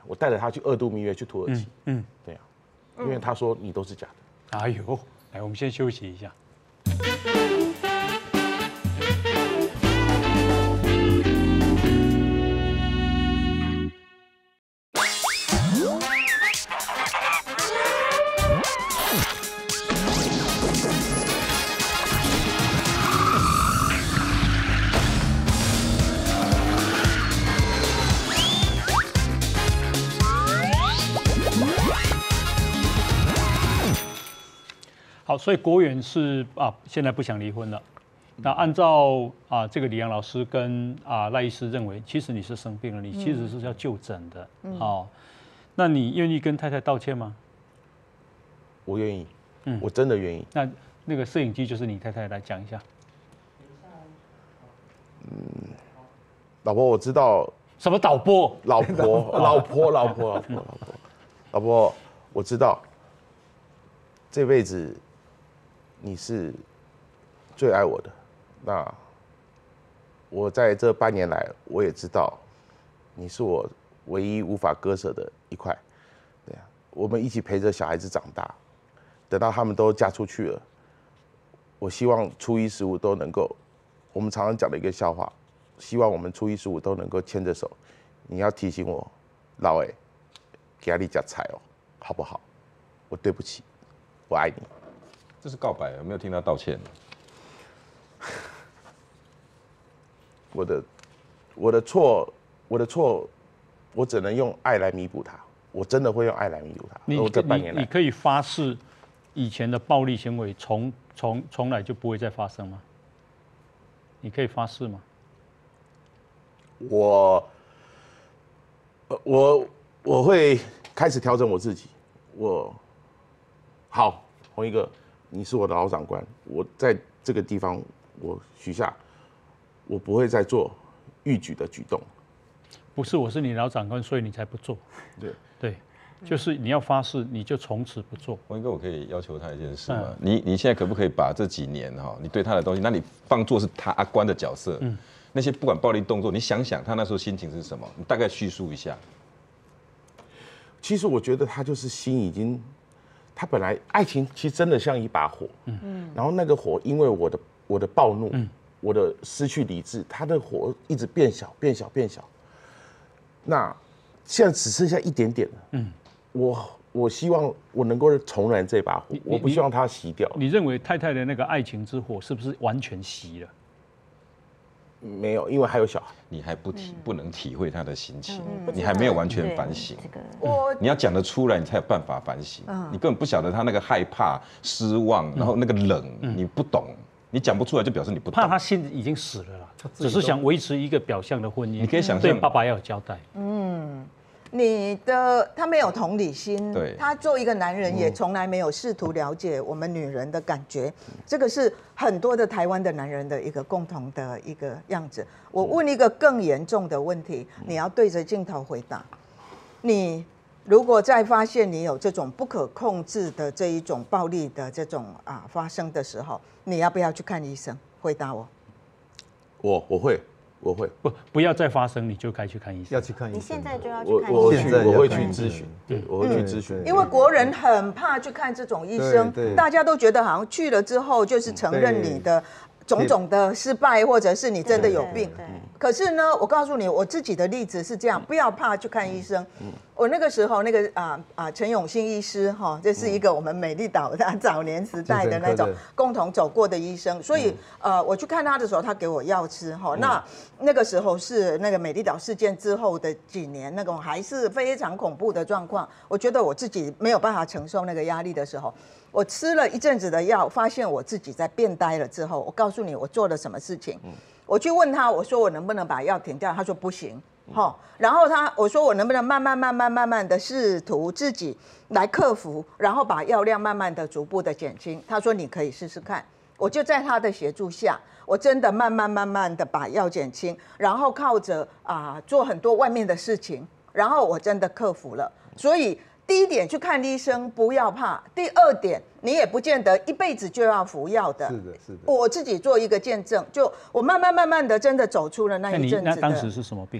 我带着他去二度蜜月去土耳其。 嗯， 对啊，因为他说你都是假的。 哎呦，来，我们先休息一下。好，所以国元是啊，现在不想离婚了。那按照啊这个李阳老师跟啊赖医师认为，其实你是生病了，你其实是要就诊的。嗯、哦，那你愿意跟太太道歉吗？ 我愿意，嗯，我真的愿意。 那那个摄影机就是你太太来讲一下。 嗯，老婆，我知道什么导播？ 老婆，老婆，老婆，老婆，老婆，老婆，我知道这辈子。你是最爱我的，那我在这半年来，我也知道你是我唯一无法割舍的一块。对啊，我们一起陪着小孩子长大，等到他们都嫁出去了，我希望初一十五都能够，我们常常讲的一个笑话，希望我们初一十五都能够牵着手。你要提醒我，老哎，给你夹菜哦，好不好？我对不起，我爱你。 这是告白，有没有听他道歉？ 我的，我的错，我的错，我只能用爱来弥补他。我真的会用爱来弥补他。 你你你可以发誓，以前的暴力行为从从从来就不会再发生吗？你可以发誓吗？ 我，我我会开始调整我自己。我，好，红一个。你是我的老长官，我在这个地方，我许下，我不会再做逾矩的举动。 不是，我是你老长官，所以你才不做。 对对，就是你要发誓，你就从此不做。 文哥，我可以要求他一件事吗？嗯、你你现在可不可以把这几年哈，你对他的东西，那你放作是他阿关的角色，嗯，那些不管暴力动作，你想想他那时候心情是什么？你大概叙述一下。 其实我觉得他就是心已经。他本来爱情其实真的像一把火，嗯，然后那个火因为我的我的暴怒，嗯，我的失去理智，他的火一直变小变小变小。那现在只剩下一点点了，嗯，我我希望我能够重燃这把火，我不希望它熄掉。 你认为太太的那个爱情之火是不是完全熄了？ 没有，因为还有小孩， 你还不体、嗯、不能体会他的心情，嗯、你还没有完全反省。 这个嗯、你要讲得出来，你才有办法反省。嗯、你根本不晓得他那个害怕、失望，然后那个冷，嗯、你不懂，你讲不出来就表示你不懂。 怕他心已经死了啦，只是想维持一个表象的婚姻。 你可以想象， 对爸爸要有交代。 嗯。你的他没有同理心， 对， 他做一个男人也从来没有试图了解我们女人的感觉，这个是很多的台湾的男人的一个共同的一个样子。我问一个更严重的问题，你要对着镜头回答。你如果再发现你有这种不可控制的这一种暴力的这种啊发生的时候，你要不要去看医生？回答我。 我我会。我会不不要再发生，你就该去看医生。 要去看医生。 你现在就要去看医生。 我我去，我会去咨询。对，我会去咨询。 因为国人很怕去看这种医生，大家都觉得好像去了之后就是承认你的种种的失败，或者是你真的有病。可是呢，我告诉你，我自己的例子是这样，不要怕去看医生。我那个时候，那个啊啊陈永新医师哈，这是一个我们美丽岛他早年时代的那种共同走过的医生，所以呃我去看他的时候，他给我药吃哈。那那个时候是那个美丽岛事件之后的几年，那种还是非常恐怖的状况。我觉得我自己没有办法承受那个压力的时候，我吃了一阵子的药，发现我自己在变呆了之后，我告诉你我做了什么事情。我去问他，我说我能不能把药停掉？他说不行。好，然后他我说我能不能慢慢慢慢慢慢的试图自己来克服，然后把药量慢慢的逐步的减轻。他说你可以试试看。我就在他的协助下，我真的慢慢慢慢的把药减轻，然后靠着啊、呃、做很多外面的事情，然后我真的克服了。所以第一点去看医生不要怕，第二点你也不见得一辈子就要服药的。 是的，是的。 我自己做一个见证，就我慢慢慢慢的真的走出了那一阵子的。 那你那当时是什么病？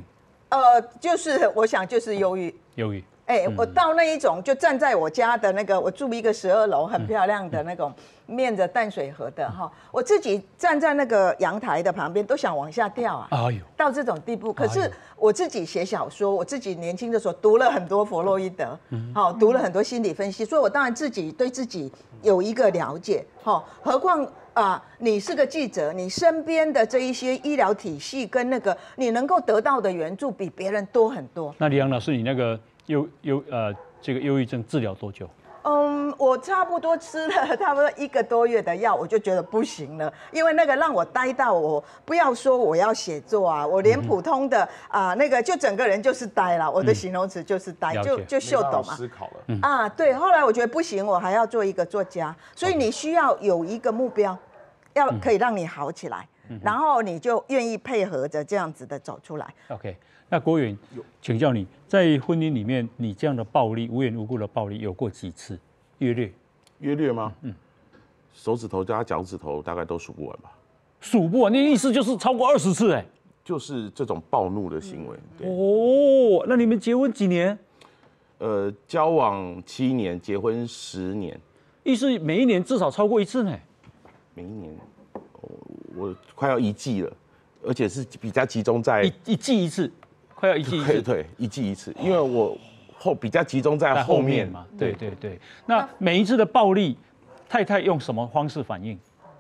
呃，就是我想就是忧郁， 忧郁。 哎、欸，我到那一种就站在我家的那个，我住一个十二楼很漂亮的那种面着淡水河的哈，我自己站在那个阳台的旁边都想往下掉啊！哎呦，到这种地步。可是我自己写小说，我自己年轻的时候读了很多弗洛伊德，好，读了很多心理分析，所以我当然自己对自己有一个了解，哈，何况。啊，你是个记者，你身边的这一些医疗体系跟那个你能够得到的援助比别人多很多。 那李阳老师，你那个忧忧呃这个忧郁症治疗多久？ 嗯，我差不多吃了差不多一个多月的药，我就觉得不行了，因为那个让我呆到我不要说我要写作啊，我连普通的啊、呃、那个就整个人就是呆了，我的形容词就是呆，嗯、就就秀懂嘛。 思考了。 嗯、啊，对，后来我觉得不行，我还要做一个作家，所以你需要有一个目标。要可以让你好起来，嗯、然后你就愿意配合着这样子的走出来。 OK， 那郭源，请教你在婚姻里面，你这样的暴力，无缘无故的暴力有过几次？约略？ 约略吗？嗯，手指头加脚趾头大概都数不完吧。 数不完，那意思就是超过二十次哎。 就是这种暴怒的行为。 哦，那你们结婚几年？ 呃，交往七年，结婚十年。 意思每一年至少超过一次呢。 每一年，我快要一季了，而且是比较集中在一一季一次，快要一季一次， 对，一季一次，因为我后比较集中在后面嘛，对对对。那每一次的暴力，太太用什么方式反应？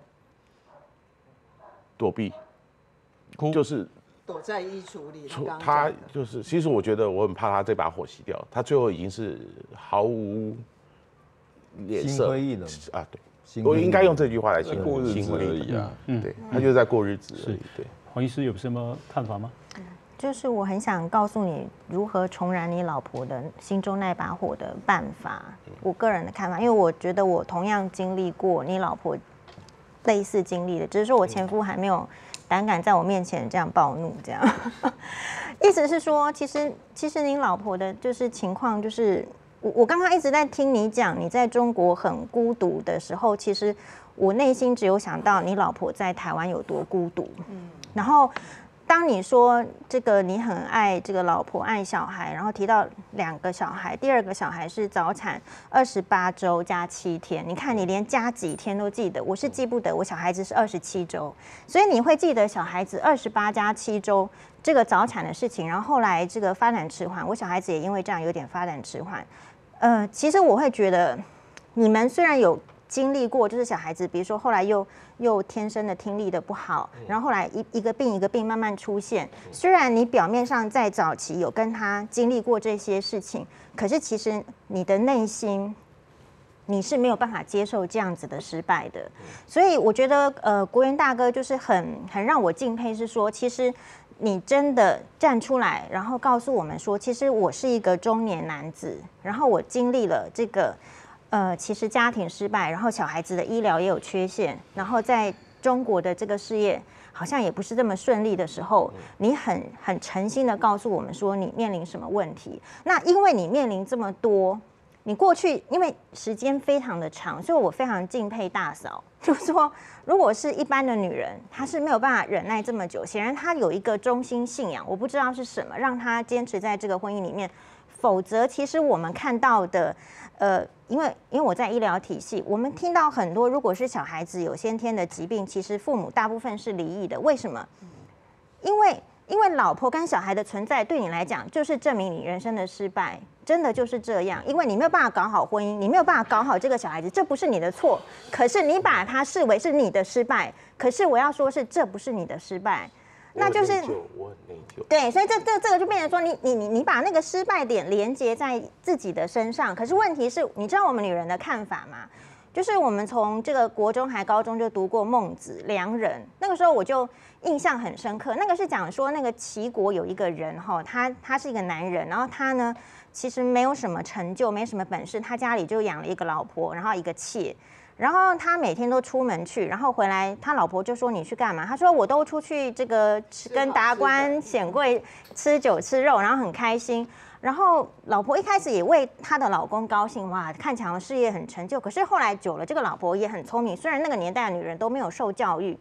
躲避， 哭， 就是躲在衣橱里。 他就是，其实我觉得我很怕他这把火熄掉，他最后已经是毫无脸色， 心灰意冷啊，对。我应该用这句话来形容， 过日子而已啊。 嗯，对，他就是在过日子而已。对， 黄医师有什么看法吗？ 就是我很想告诉你如何重燃你老婆的心中那把火的办法。我个人的看法，因为我觉得我同样经历过你老婆类似经历的，只是说我前夫还没有胆敢在我面前这样暴怒，这样。意思是说，其实其实您老婆的就是情况就是。我我刚刚一直在听你讲你在中国很孤独的时候，其实我内心只有想到你老婆在台湾有多孤独。嗯，然后当你说这个你很爱这个老婆爱小孩，然后提到两个小孩，第二个小孩是早产二十八周加七天，你看你连加几天都记得，我是记不得，我小孩子是二十七周，所以你会记得小孩子二十八加七周这个早产的事情，然后后来这个发展迟缓，我小孩子也因为这样有点发展迟缓。呃，其实我会觉得，你们虽然有经历过，就是小孩子，比如说后来又又天生的听力的不好，然后后来一一个病一个病慢慢出现。虽然你表面上在早期有跟他经历过这些事情，可是其实你的内心你是没有办法接受这样子的失败的。所以我觉得，呃，国源大哥就是很很让我敬佩，是说其实。你真的站出来，然后告诉我们说，其实我是一个中年男子，然后我经历了这个，呃，其实家庭失败，然后小孩子的医疗也有缺陷，然后在中国的这个事业好像也不是这么顺利的时候，你很很诚心的告诉我们说，你面临什么问题？那因为你面临这么多。你过去因为时间非常的长，所以我非常敬佩大嫂。就是说，如果是一般的女人，她是没有办法忍耐这么久。显然，她有一个中心信仰，我不知道是什么，让她坚持在这个婚姻里面。否则，其实我们看到的，呃，因为因为我在医疗体系，我们听到很多，如果是小孩子有先天的疾病，其实父母大部分是离异的。为什么？因为因为老婆跟小孩的存在，对你来讲就是证明你人生的失败。真的就是这样，因为你没有办法搞好婚姻，你没有办法搞好这个小孩子，这不是你的错，可是你把它视为是你的失败。可是我要说是这不是你的失败，那就是我很内疚。 对，所以这这这个就变成说你你你你把那个失败点连接在自己的身上。可是问题是，你知道我们女人的看法吗？就是我们从这个国中还高中就读过《孟子》《良人》，那个时候我就印象很深刻。那个是讲说那个齐国有一个人哈，他他是一个男人，然后他呢。其实没有什么成就，没什么本事，他家里就养了一个老婆，然后一个妾，然后他每天都出门去，然后回来，他老婆就说你去干嘛？他说我都出去这个跟达官显贵吃酒吃肉，然后很开心。然后老婆一开始也为她的老公高兴，哇，看起来事业很成就。可是后来久了，这个老婆也很聪明，虽然那个年代的女人都没有受教育。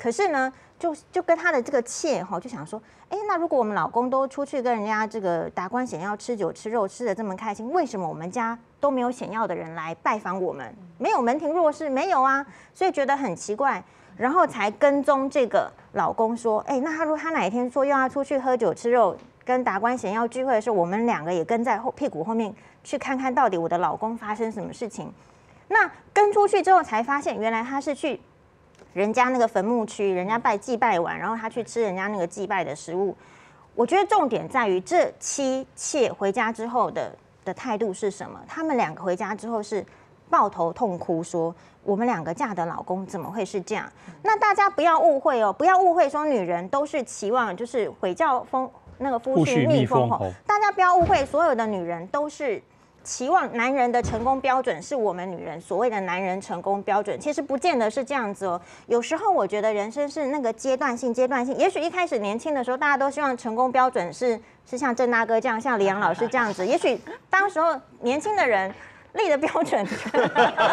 可是呢，就就跟他的这个妾哈，就想说，哎，那如果我们老公都出去跟人家这个达官显要吃酒吃肉吃得这么开心，为什么我们家都没有显要的人来拜访我们？没有门庭若市，没有啊，所以觉得很奇怪，然后才跟踪这个老公说，哎，那他如果他哪一天说又要出去喝酒吃肉，跟达官显要聚会的时候，我们两个也跟在后屁股后面去看看到底我的老公发生什么事情。那跟出去之后才发现，原来他是去人家那个坟墓区，人家拜祭拜完，然后他去吃人家那个祭拜的食物。我觉得重点在于这妻妾回家之后的的态度是什么？他们两个回家之后是抱头痛哭说，我们两个嫁的老公怎么会是这样？那大家不要误会哦，不要误会说女人都是期望就是悔教风那个夫婿逆风吼，大家不要误会，所有的女人都是期望男人的成功标准是我们女人所谓的男人成功标准，其实不见得是这样子哦。有时候我觉得人生是那个阶段性，阶段性。也许一开始年轻的时候，大家都希望成功标准是是像郑大哥这样，像李阳老师这样子。也许当时候年轻的人立的标准就是在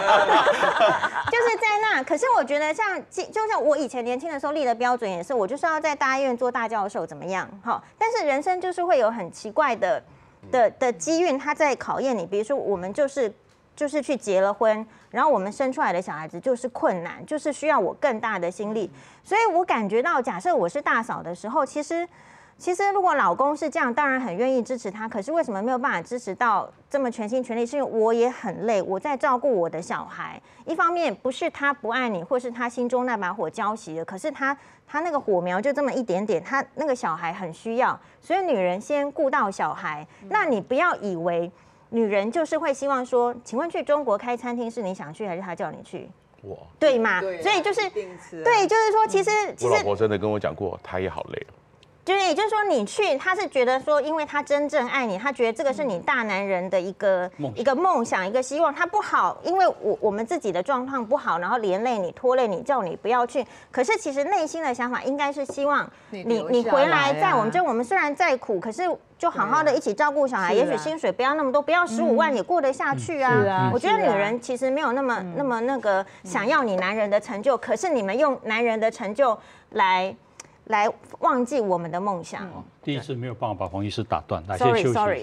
那。可是我觉得像就像我以前年轻的时候立的标准也是，我就是要在大医院做大教授怎么样？好，但是人生就是会有很奇怪的。的的机运，它在考验你。比如说，我们就是就是去结了婚，然后我们生出来的小孩子就是困难，就是需要我更大的心力。所以我感觉到，假设我是大嫂的时候，其实其实如果老公是这样，当然很愿意支持他。可是为什么没有办法支持到这么全心全力？是因为我也很累，我在照顾我的小孩。一方面不是他不爱你，或是他心中那把火浇熄了，可是他。他那个火苗就这么一点点，他那个小孩很需要，所以女人先顾到小孩。那你不要以为女人就是会希望说，请问去中国开餐厅是你想去还是他叫你去？我对嘛？所以就是对，就是说其实其实我老婆真的跟我讲过，她也好累哦。 就是也就是说，你去，他是觉得说，因为他真正爱你，他觉得这个是你大男人的一个一个梦想，一个希望。他不好，因为我我们自己的状况不好，然后连累你、拖累你，叫你不要去。可是其实内心的想法应该是希望你你回来，在我们这我们虽然再苦，可是就好好的一起照顾小孩。也许薪水不要那么多，不要十五万也过得下去啊。我觉得女人其实没有那么那么那个想要你男人的成就，可是你们用男人的成就来。来忘记我们的梦想。哦、 第一次没有办法把黄医师打断，来先休息。 Sorry，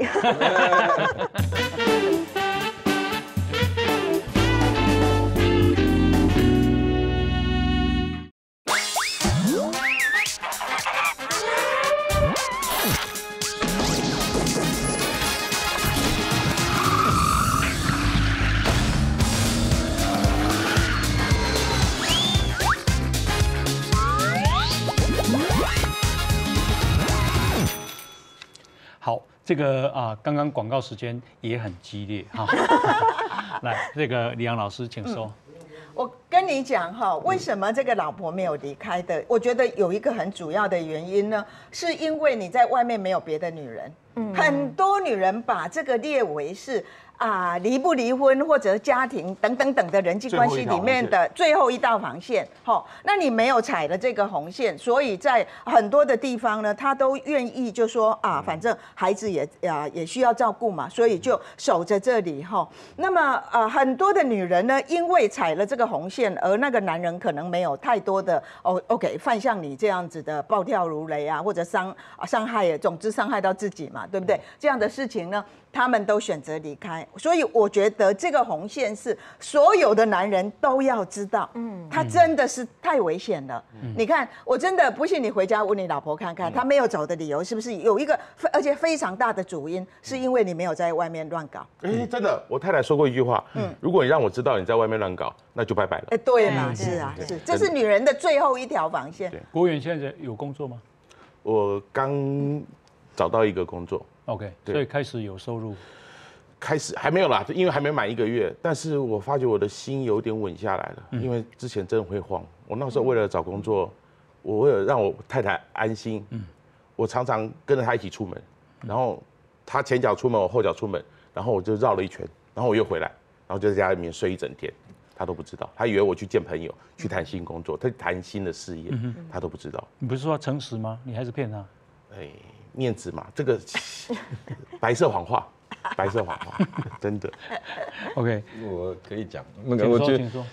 好，这个啊，刚刚广告时间也很激烈哈。来，这个李阳老师，请说。 嗯、我跟你讲哈，为什么这个老婆没有离开的？我觉得有一个很主要的原因呢，是因为你在外面没有别的女人。嗯，很多女人把这个列为是。啊，离不离婚或者家庭等等等的人际关系里面的最后一道防线，好，那你没有踩了这个红线，所以在很多的地方呢，他都愿意就说啊，反正孩子也啊也需要照顾嘛，所以就守着这里哈。那么呃，很多的女人呢，因为踩了这个红线，而那个男人可能没有太多的哦 ，OK， 犯像你这样子的暴跳如雷啊，或者伤伤害，总之伤害到自己嘛，对不对？这样的事情呢，他们都选择离开。所以我觉得这个红线是所有的男人都要知道，嗯，他真的是太危险了。嗯、你看，我真的不信你回家问你老婆看看，他没有走的理由是不是有一个，而且非常大的主因，是因为你没有在外面乱搞。 哎、欸，真的，我太太说过一句话，嗯，如果你让我知道你在外面乱搞，那就拜拜了。 哎、欸，对嘛，是啊，是，这是女人的最后一条防线。 国元现在有工作吗？ 我刚找到一个工作 ，OK， 所以开始有收入。 开始还没有啦，因为还没满一个月。但是我发觉我的心有点稳下来了，嗯、因为之前真的会慌。我那时候为了找工作，我为了让我太太安心，嗯，我常常跟着她一起出门，然后她前脚出门，我后脚出门，然后我就绕了一圈，然后我又回来，然后就在家里面睡一整天。她都不知道，她以为我去见朋友，去谈新工作，她谈新的事业，嗯、她都不知道。 你不是说诚实吗？你还是骗她？ 哎，面子嘛，这个白色谎话。白色谎话，真的。 OK， 我可以讲那个，我觉得，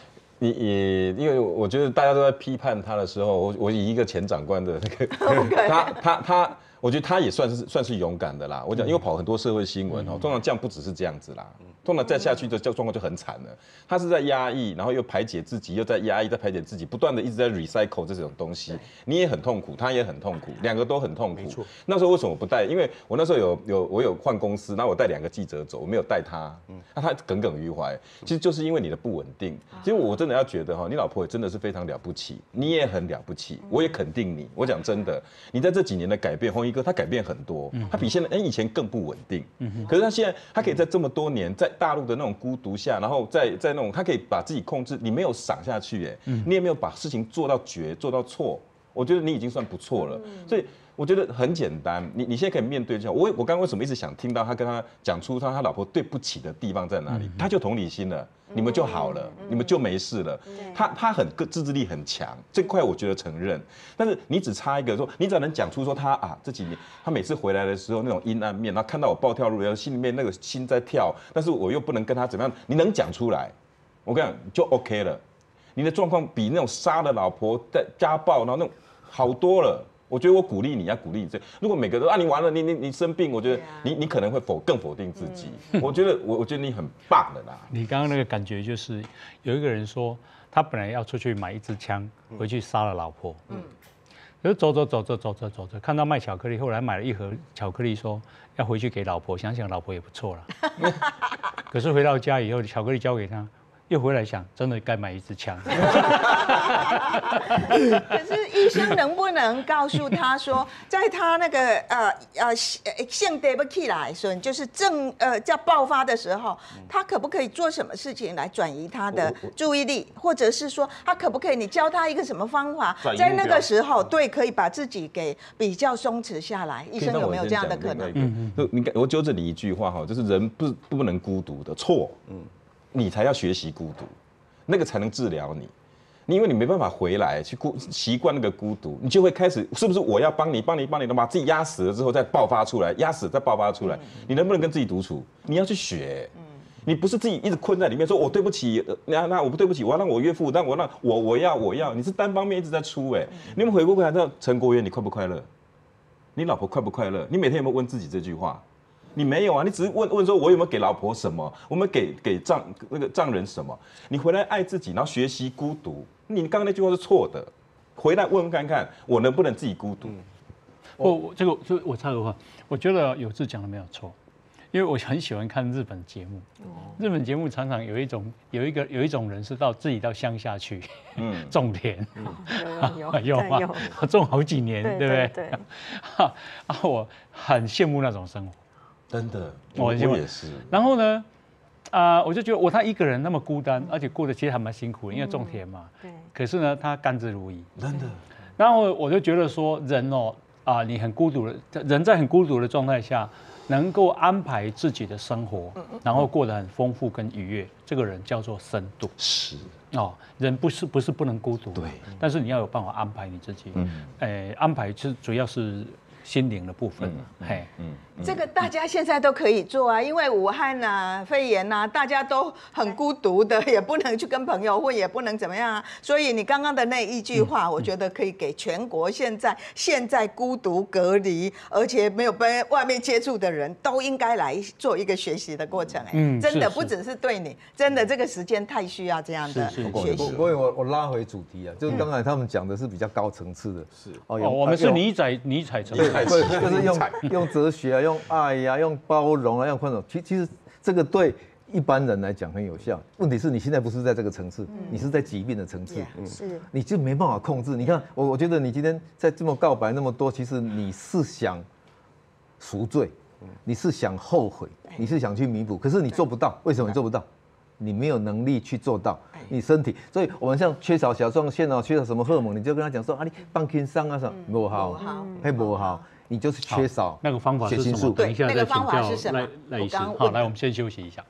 你也因为我觉得大家都在批判他的时候，我我以一个前长官的那个，他他他，我觉得他也算是算是勇敢的啦。我讲，因为跑很多社会新闻哦，通常这样不只是这样子啦，通常再下去的状况就很惨了。他是在压抑，然后又排解自己，又在压抑，在排解自己，不断的一直在 recycle 这种东西。你也很痛苦，他也很痛苦，两个都很痛苦。没错。那时候为什么不带？因为我那时候有有我有换公司，那我带两个记者走，我没有带他，那他耿耿于怀。其实就是因为你的不稳定。其实我真的要觉得哈，你老婆也真的是非常了不起，你也很了不起，我也肯定你。我讲真的，你在这几年的改变，弘毅哥他改变很多，他比现在哎以前更不稳定。可是他现在他可以在这么多年在大陆的那种孤独下，然后在在那种他可以把自己控制，你没有赏下去，哎，你也没有把事情做到绝，做到错，我觉得你已经算不错了。所以我觉得很简单，你你现在可以面对这样。我我刚刚为什么一直想听到他跟他讲出他他老婆对不起的地方在哪里，他就同理心了。你们就好了，你们就没事了。他他很自制力很强，这块我觉得承认。但是你只差一个说，你只要能讲出说他啊这几年他每次回来的时候那种阴暗面，然后看到我暴跳如雷，心里面那个心在跳，但是我又不能跟他怎么样，你能讲出来，我跟你讲就 OK 了。你的状况比那种杀了老婆、在家暴，然后那种好多了。我觉得我鼓励你，要鼓励你这。如果每个都啊，你完了，你你你生病，我觉得你你可能会否更否定自己。我觉得我我觉得你很棒的啦。 你刚刚那个感觉就是有一个人说，他本来要出去买一支枪，回去杀了老婆。嗯。可是走走走走走走走走，看到卖巧克力，后来买了一盒巧克力，说要回去给老婆，想想老婆也不错了。可是回到家以后，巧克力交给他。又回来想，真的该买一支枪。 可是医生能不能告诉他说，在他那个呃呃性得不起来的时候，就是正呃叫爆发的时候，他可不可以做什么事情来转移他的注意力，或者是说他可不可以你教他一个什么方法，在那个时候对可以把自己给比较松弛下来？医生有没有这样的可能？ 嗯嗯。你我纠正你一句话哈，就是人不不能孤独的，错。嗯。你才要学习孤独，那个才能治疗你。你因为你没办法回来去孤习惯那个孤独，你就会开始是不是我要帮你帮你帮你，把自己压死了之后再爆发出来，压死再爆发出来，你能不能跟自己独处？你要去学。你不是自己一直困在里面，说我对不起，那那我不对不起，我要让我岳父，让我让我我要我要，你是单方面一直在出哎。你们回过头来知道陈国元你快不快乐？你老婆快不快乐？你每天有没有问自己这句话？你没有啊，你只是问问说，我有没有给老婆什么？我们给给丈那个丈人什么？你回来爱自己，然后学习孤独。你刚刚那句话是错的，回来问问看看，我能不能自己孤独？ 我我这个就我插个话，我觉得有志讲的没有错，因为我很喜欢看日本节目。日本节目常常有一种有一个有一种人是到自己到乡下去，嗯，种田， 有有吗？种好几年，对不对？对。啊，我很羡慕那种生活。 真的，我也是。 然后呢，啊、呃，我就覺得我他一個人那麼孤單，而且過得其實還蠻辛苦的，因為種田嘛。對。可是呢，他甘之如飴。 真的。 然後我就覺得說，人哦，啊、呃，你很孤獨的，人在很孤獨的狀態下，能夠安排自己的生活，然後過得很豐富跟愉悅，這個人叫做深度。 是。 哦，人不是不是不能孤獨， 對。 但是你要有辦法安排你自己。嗯。誒，安排是主要是。心靈的部分，嗯、嘿， 嗯，這個大家現在都可以做啊，因為武漢啊、肺炎啊，大家都很孤獨的，也不能去跟朋友混，也不能怎麼樣啊。所以你剛剛的那一句話，我覺得可以給全國現在現在孤獨隔離，而且沒有跟外面接觸的人都應該來做一個學習的過程。哎，嗯，真的不只是對你，真的這個時間太需要這樣的學習。 不過我我拉回主題啊，就是剛才他們講的是比較高層次的，是哦，我們是尼采尼采層次。 对，就是用用哲學啊，用愛呀、啊，用包容啊，用寬容。其其實這個對一般人來講很有效。問題是你現在不是在這個層次，嗯、你是在疾病的層次，嗯、是，你就沒辦法控制。你看，我我覺得你今天在這麼告白那麼多，其實你是想贖罪，你是想後悔，你是想去彌補，可是你做不到。為什麼你做不到？你沒有能力去做到，你身體，所以我們像缺少甲狀腺啊，缺少什麼荷爾蒙，你就跟他講說啊，你放輕鬆啊什麼，不好，還不好，你就是缺少。 那個方法是什麼？等一下再請教賴賴醫師。好，來，我們先休息一下。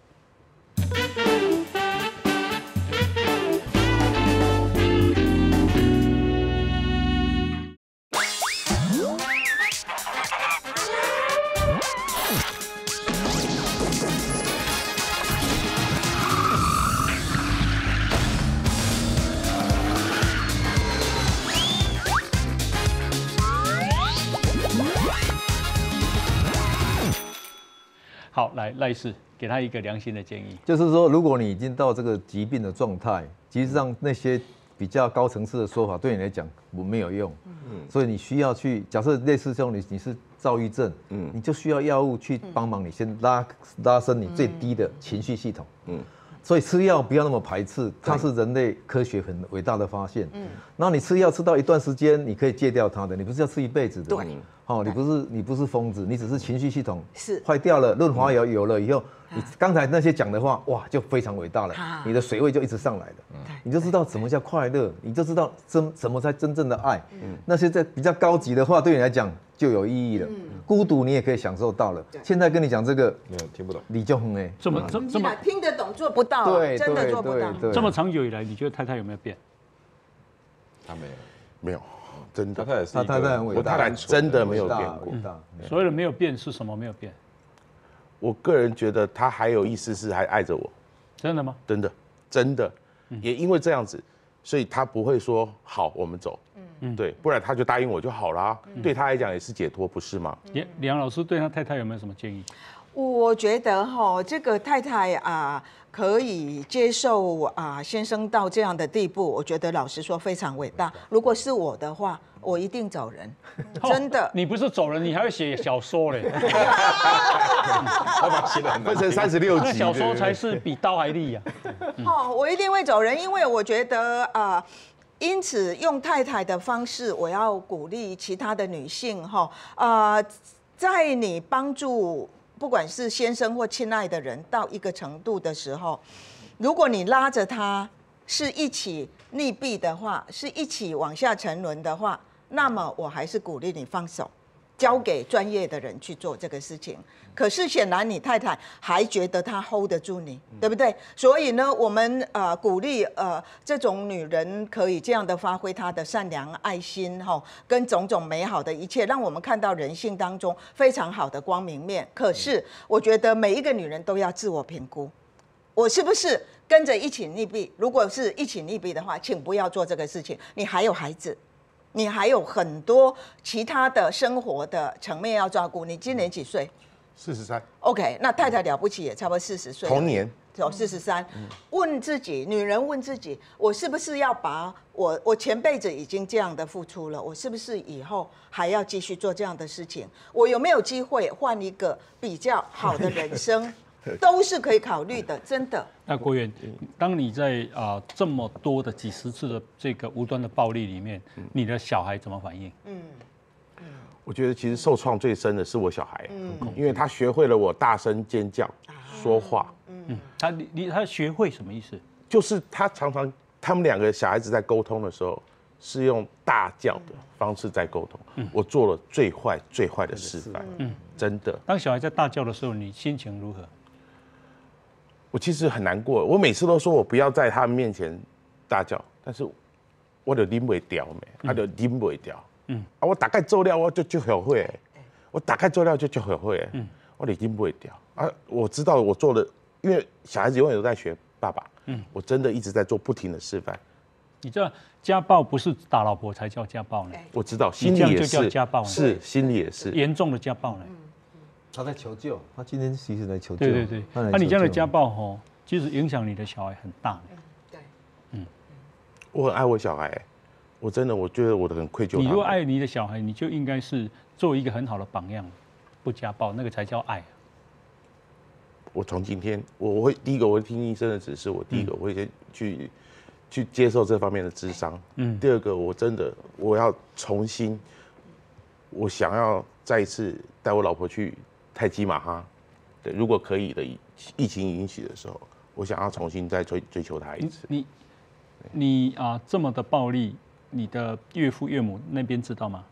好，来赖士给他一个良心的建议， 就是说，如果你已经到这个疾病的状态，其实上那些比较高层次的说法对你来讲我没有用，嗯，所以你需要去假设类似这种你你是躁郁症，嗯，你就需要药物去帮忙你先拉拉伸你最低的情绪系统，嗯。所以吃药不要那么排斥，它是人类科学很伟大的发现。嗯，然后你吃药吃到一段时间，你可以戒掉它的，你不是要吃一辈子的。 对， 哦，你不是你不是疯子，你只是情绪系统是坏掉了，润滑油有了以后，你刚才那些讲的话，哇，就非常伟大了，你的水位就一直上来了，你就知道什么叫快乐，你就知道真什么才真正的爱。那些在比较高级的话，对你来讲就有意义了。孤独你也可以享受到了。现在跟你讲这个， 没有听不懂， 你就很哎， 这么这这么听得懂做不到， 对， 真的做不到。 这么长久以来，你觉得太太有没有变？ 他没有， 没有，真的。 他太太是他太太很伟大， 我太太真的没有变过。 所谓的没有变是什么没有变？ 我个人觉得他还有意思是还爱着我。 真的吗？ 真的，真的，也因为这样子，所以他不会说好我们走。嗯，对，不然他就答应我就好啦。对他来讲也是解脱，不是吗？ 李梁老师对他太太有没有什么建议？ 我觉得哈，这个太太啊，可以接受啊先生到这样的地步，我觉得老实说非常伟大。如果是我的话，我一定走人，真的。 你不是走人，你还会写小说嘞。 他把写的很分成三十六集， 那小说才是比刀还利呀。 哦，我一定会走人，因为我觉得啊。因此，用太太的方式，我要鼓励其他的女性哈，呃，在你帮助不管是先生或亲爱的人到一个程度的时候，如果你拉着他是一起溺毙的话，是一起往下沉沦的话，那么我还是鼓励你放手，交给专业的人去做这个事情。可是显然你太太还觉得她 hold 得住你，对不对？所以呢，我们呃鼓励呃这种女人可以这样的发挥她的善良、爱心哈，跟种种美好的一切，让我们看到人性当中非常好的光明面。可是我觉得每一个女人都要自我评估，我是不是跟着一起溺毙？如果是一起溺毙的话，请不要做这个事情。你还有孩子。你还有很多其他的生活的层面要照顾。你今年几岁？ 四十三。 OK， 那太太了不起也差不多四十岁。 同年。 有四十三。问自己，女人问自己，我是不是要把我我前辈子已经这样的付出了，我是不是以后还要继续做这样的事情？我有没有机会换一个比较好的人生？都是可以考虑的，真的。 那国元，当你在啊、呃、这么多的几十次的这个无端的暴力里面，你的小孩怎么反应？嗯， 我觉得其实受创最深的是我小孩，嗯，因为他学会了我大声尖叫、说话。 嗯，他你他学会什么意思？ 就是他常常他们两个小孩子在沟通的时候，是用大叫的方式在沟通。嗯，我做了最坏最坏的示范。嗯，真的。 当小孩在大叫的时候，你心情如何？ 我其实很难过，我每次都说我不要在他们面前大叫，但是我就忍不掉没，他就忍不掉。嗯，啊，我大概做了我就就后悔，我大概做了就就后悔，嗯，我就忍不掉。啊，我知道我做的，因为小孩子永远都在学爸爸，嗯，我真的一直在做不停的示范。 你知道家暴不是打老婆才叫家暴呢？ 我知道，心里也是， 就叫家暴， 是心里也是严重的家暴呢。 他在求救，他今天其实在求救。 对对对，那你这样的家暴吼，其实影响你的小孩很大。 对， 嗯， 我很爱我小孩，我真的我觉得我很愧疚。 你如果爱你的小孩，你就应该是做一个很好的榜样，不家暴，那个才叫爱。 我从今天，我我会第一个我会听医生的指示，我第一个我会先去去接受这方面的咨商。嗯，第二个我真的我要重新，我想要再一次带我老婆去泰姬玛哈，对，如果可以的，疫情允许的时候，我想要重新再追追求她一次。 你你啊、呃、这么的暴力，你的岳父岳母那边知道吗？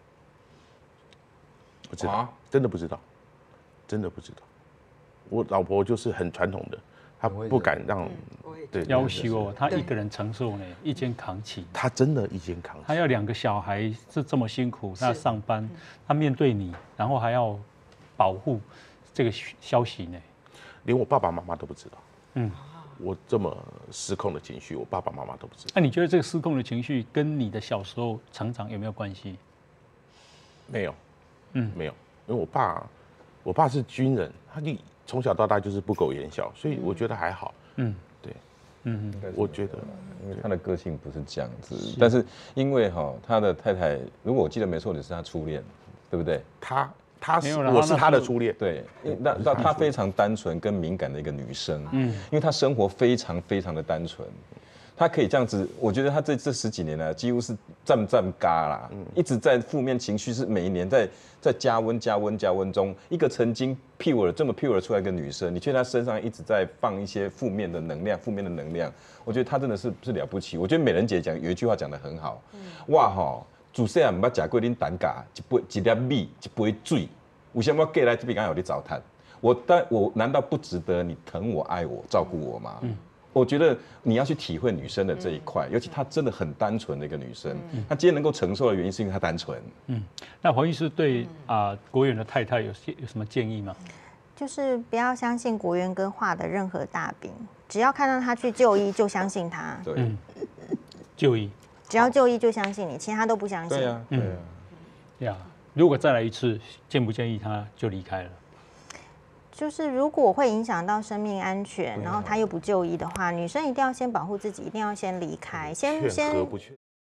不知道，啊、真的不知道，真的不知道。我老婆就是很传统的，她不敢让， 对，要求哦，她一个人承受呢，一肩扛起。 她真的一肩扛起。 她要两个小孩是这么辛苦，她要上班，她面对你，然后还要保护这个消息呢， 连我爸爸妈妈都不知道。嗯，我这么失控的情绪，我爸爸妈妈都不知道。 那你觉得这个失控的情绪跟你的小时候成长有没有关系？ 没有，嗯，没有，因为我爸我爸是军人，他就从小到大就是不苟言笑，所以我觉得还好。嗯，对， 嗯， 我觉得， 因为他的个性不是这样子，但是因为哈，他的太太，如果我记得没错，你是他初恋，对不对？ 他。他是我是他的初恋， 对，那那她非常单纯跟敏感的一个女生，嗯，因为她生活非常非常的单纯，她可以这样子，我觉得她这这十几年来几乎是战战嘎啦，嗯，一直在负面情绪是每一年在在加温加温加温中，一个曾经 pure 这么 pure 出来一个女生，你却她身上一直在放一些负面的能量，负面的能量，我觉得她真的是是了不起。我觉得美人姐讲有一句话讲得很好，嗯、哇吼。自细汉唔捌食过恁蛋糕，一杯一粒米，一杯水，为什么我过来这边刚有你糟蹋？我但我难道不值得你疼我、爱我、照顾我吗？嗯，我觉得你要去体会女生的这一块，尤其她真的很单纯的一个女生。嗯，她今天能够承受的原因是因为她单纯。 嗯，那黄医师对啊、呃、国元的太太有有什么建议吗？ 就是不要相信国元哥画的任何大饼，只要看到他去就医就相信他。 对， 嗯、就医。 只要就医就相信你，其他都不相信。 对呀，对呀。 呀，如果再来一次，建不建议他就离开了？ 就是如果会影响到生命安全，然后他又不就医的话，女生一定要先保护自己，一定要先离开，先先。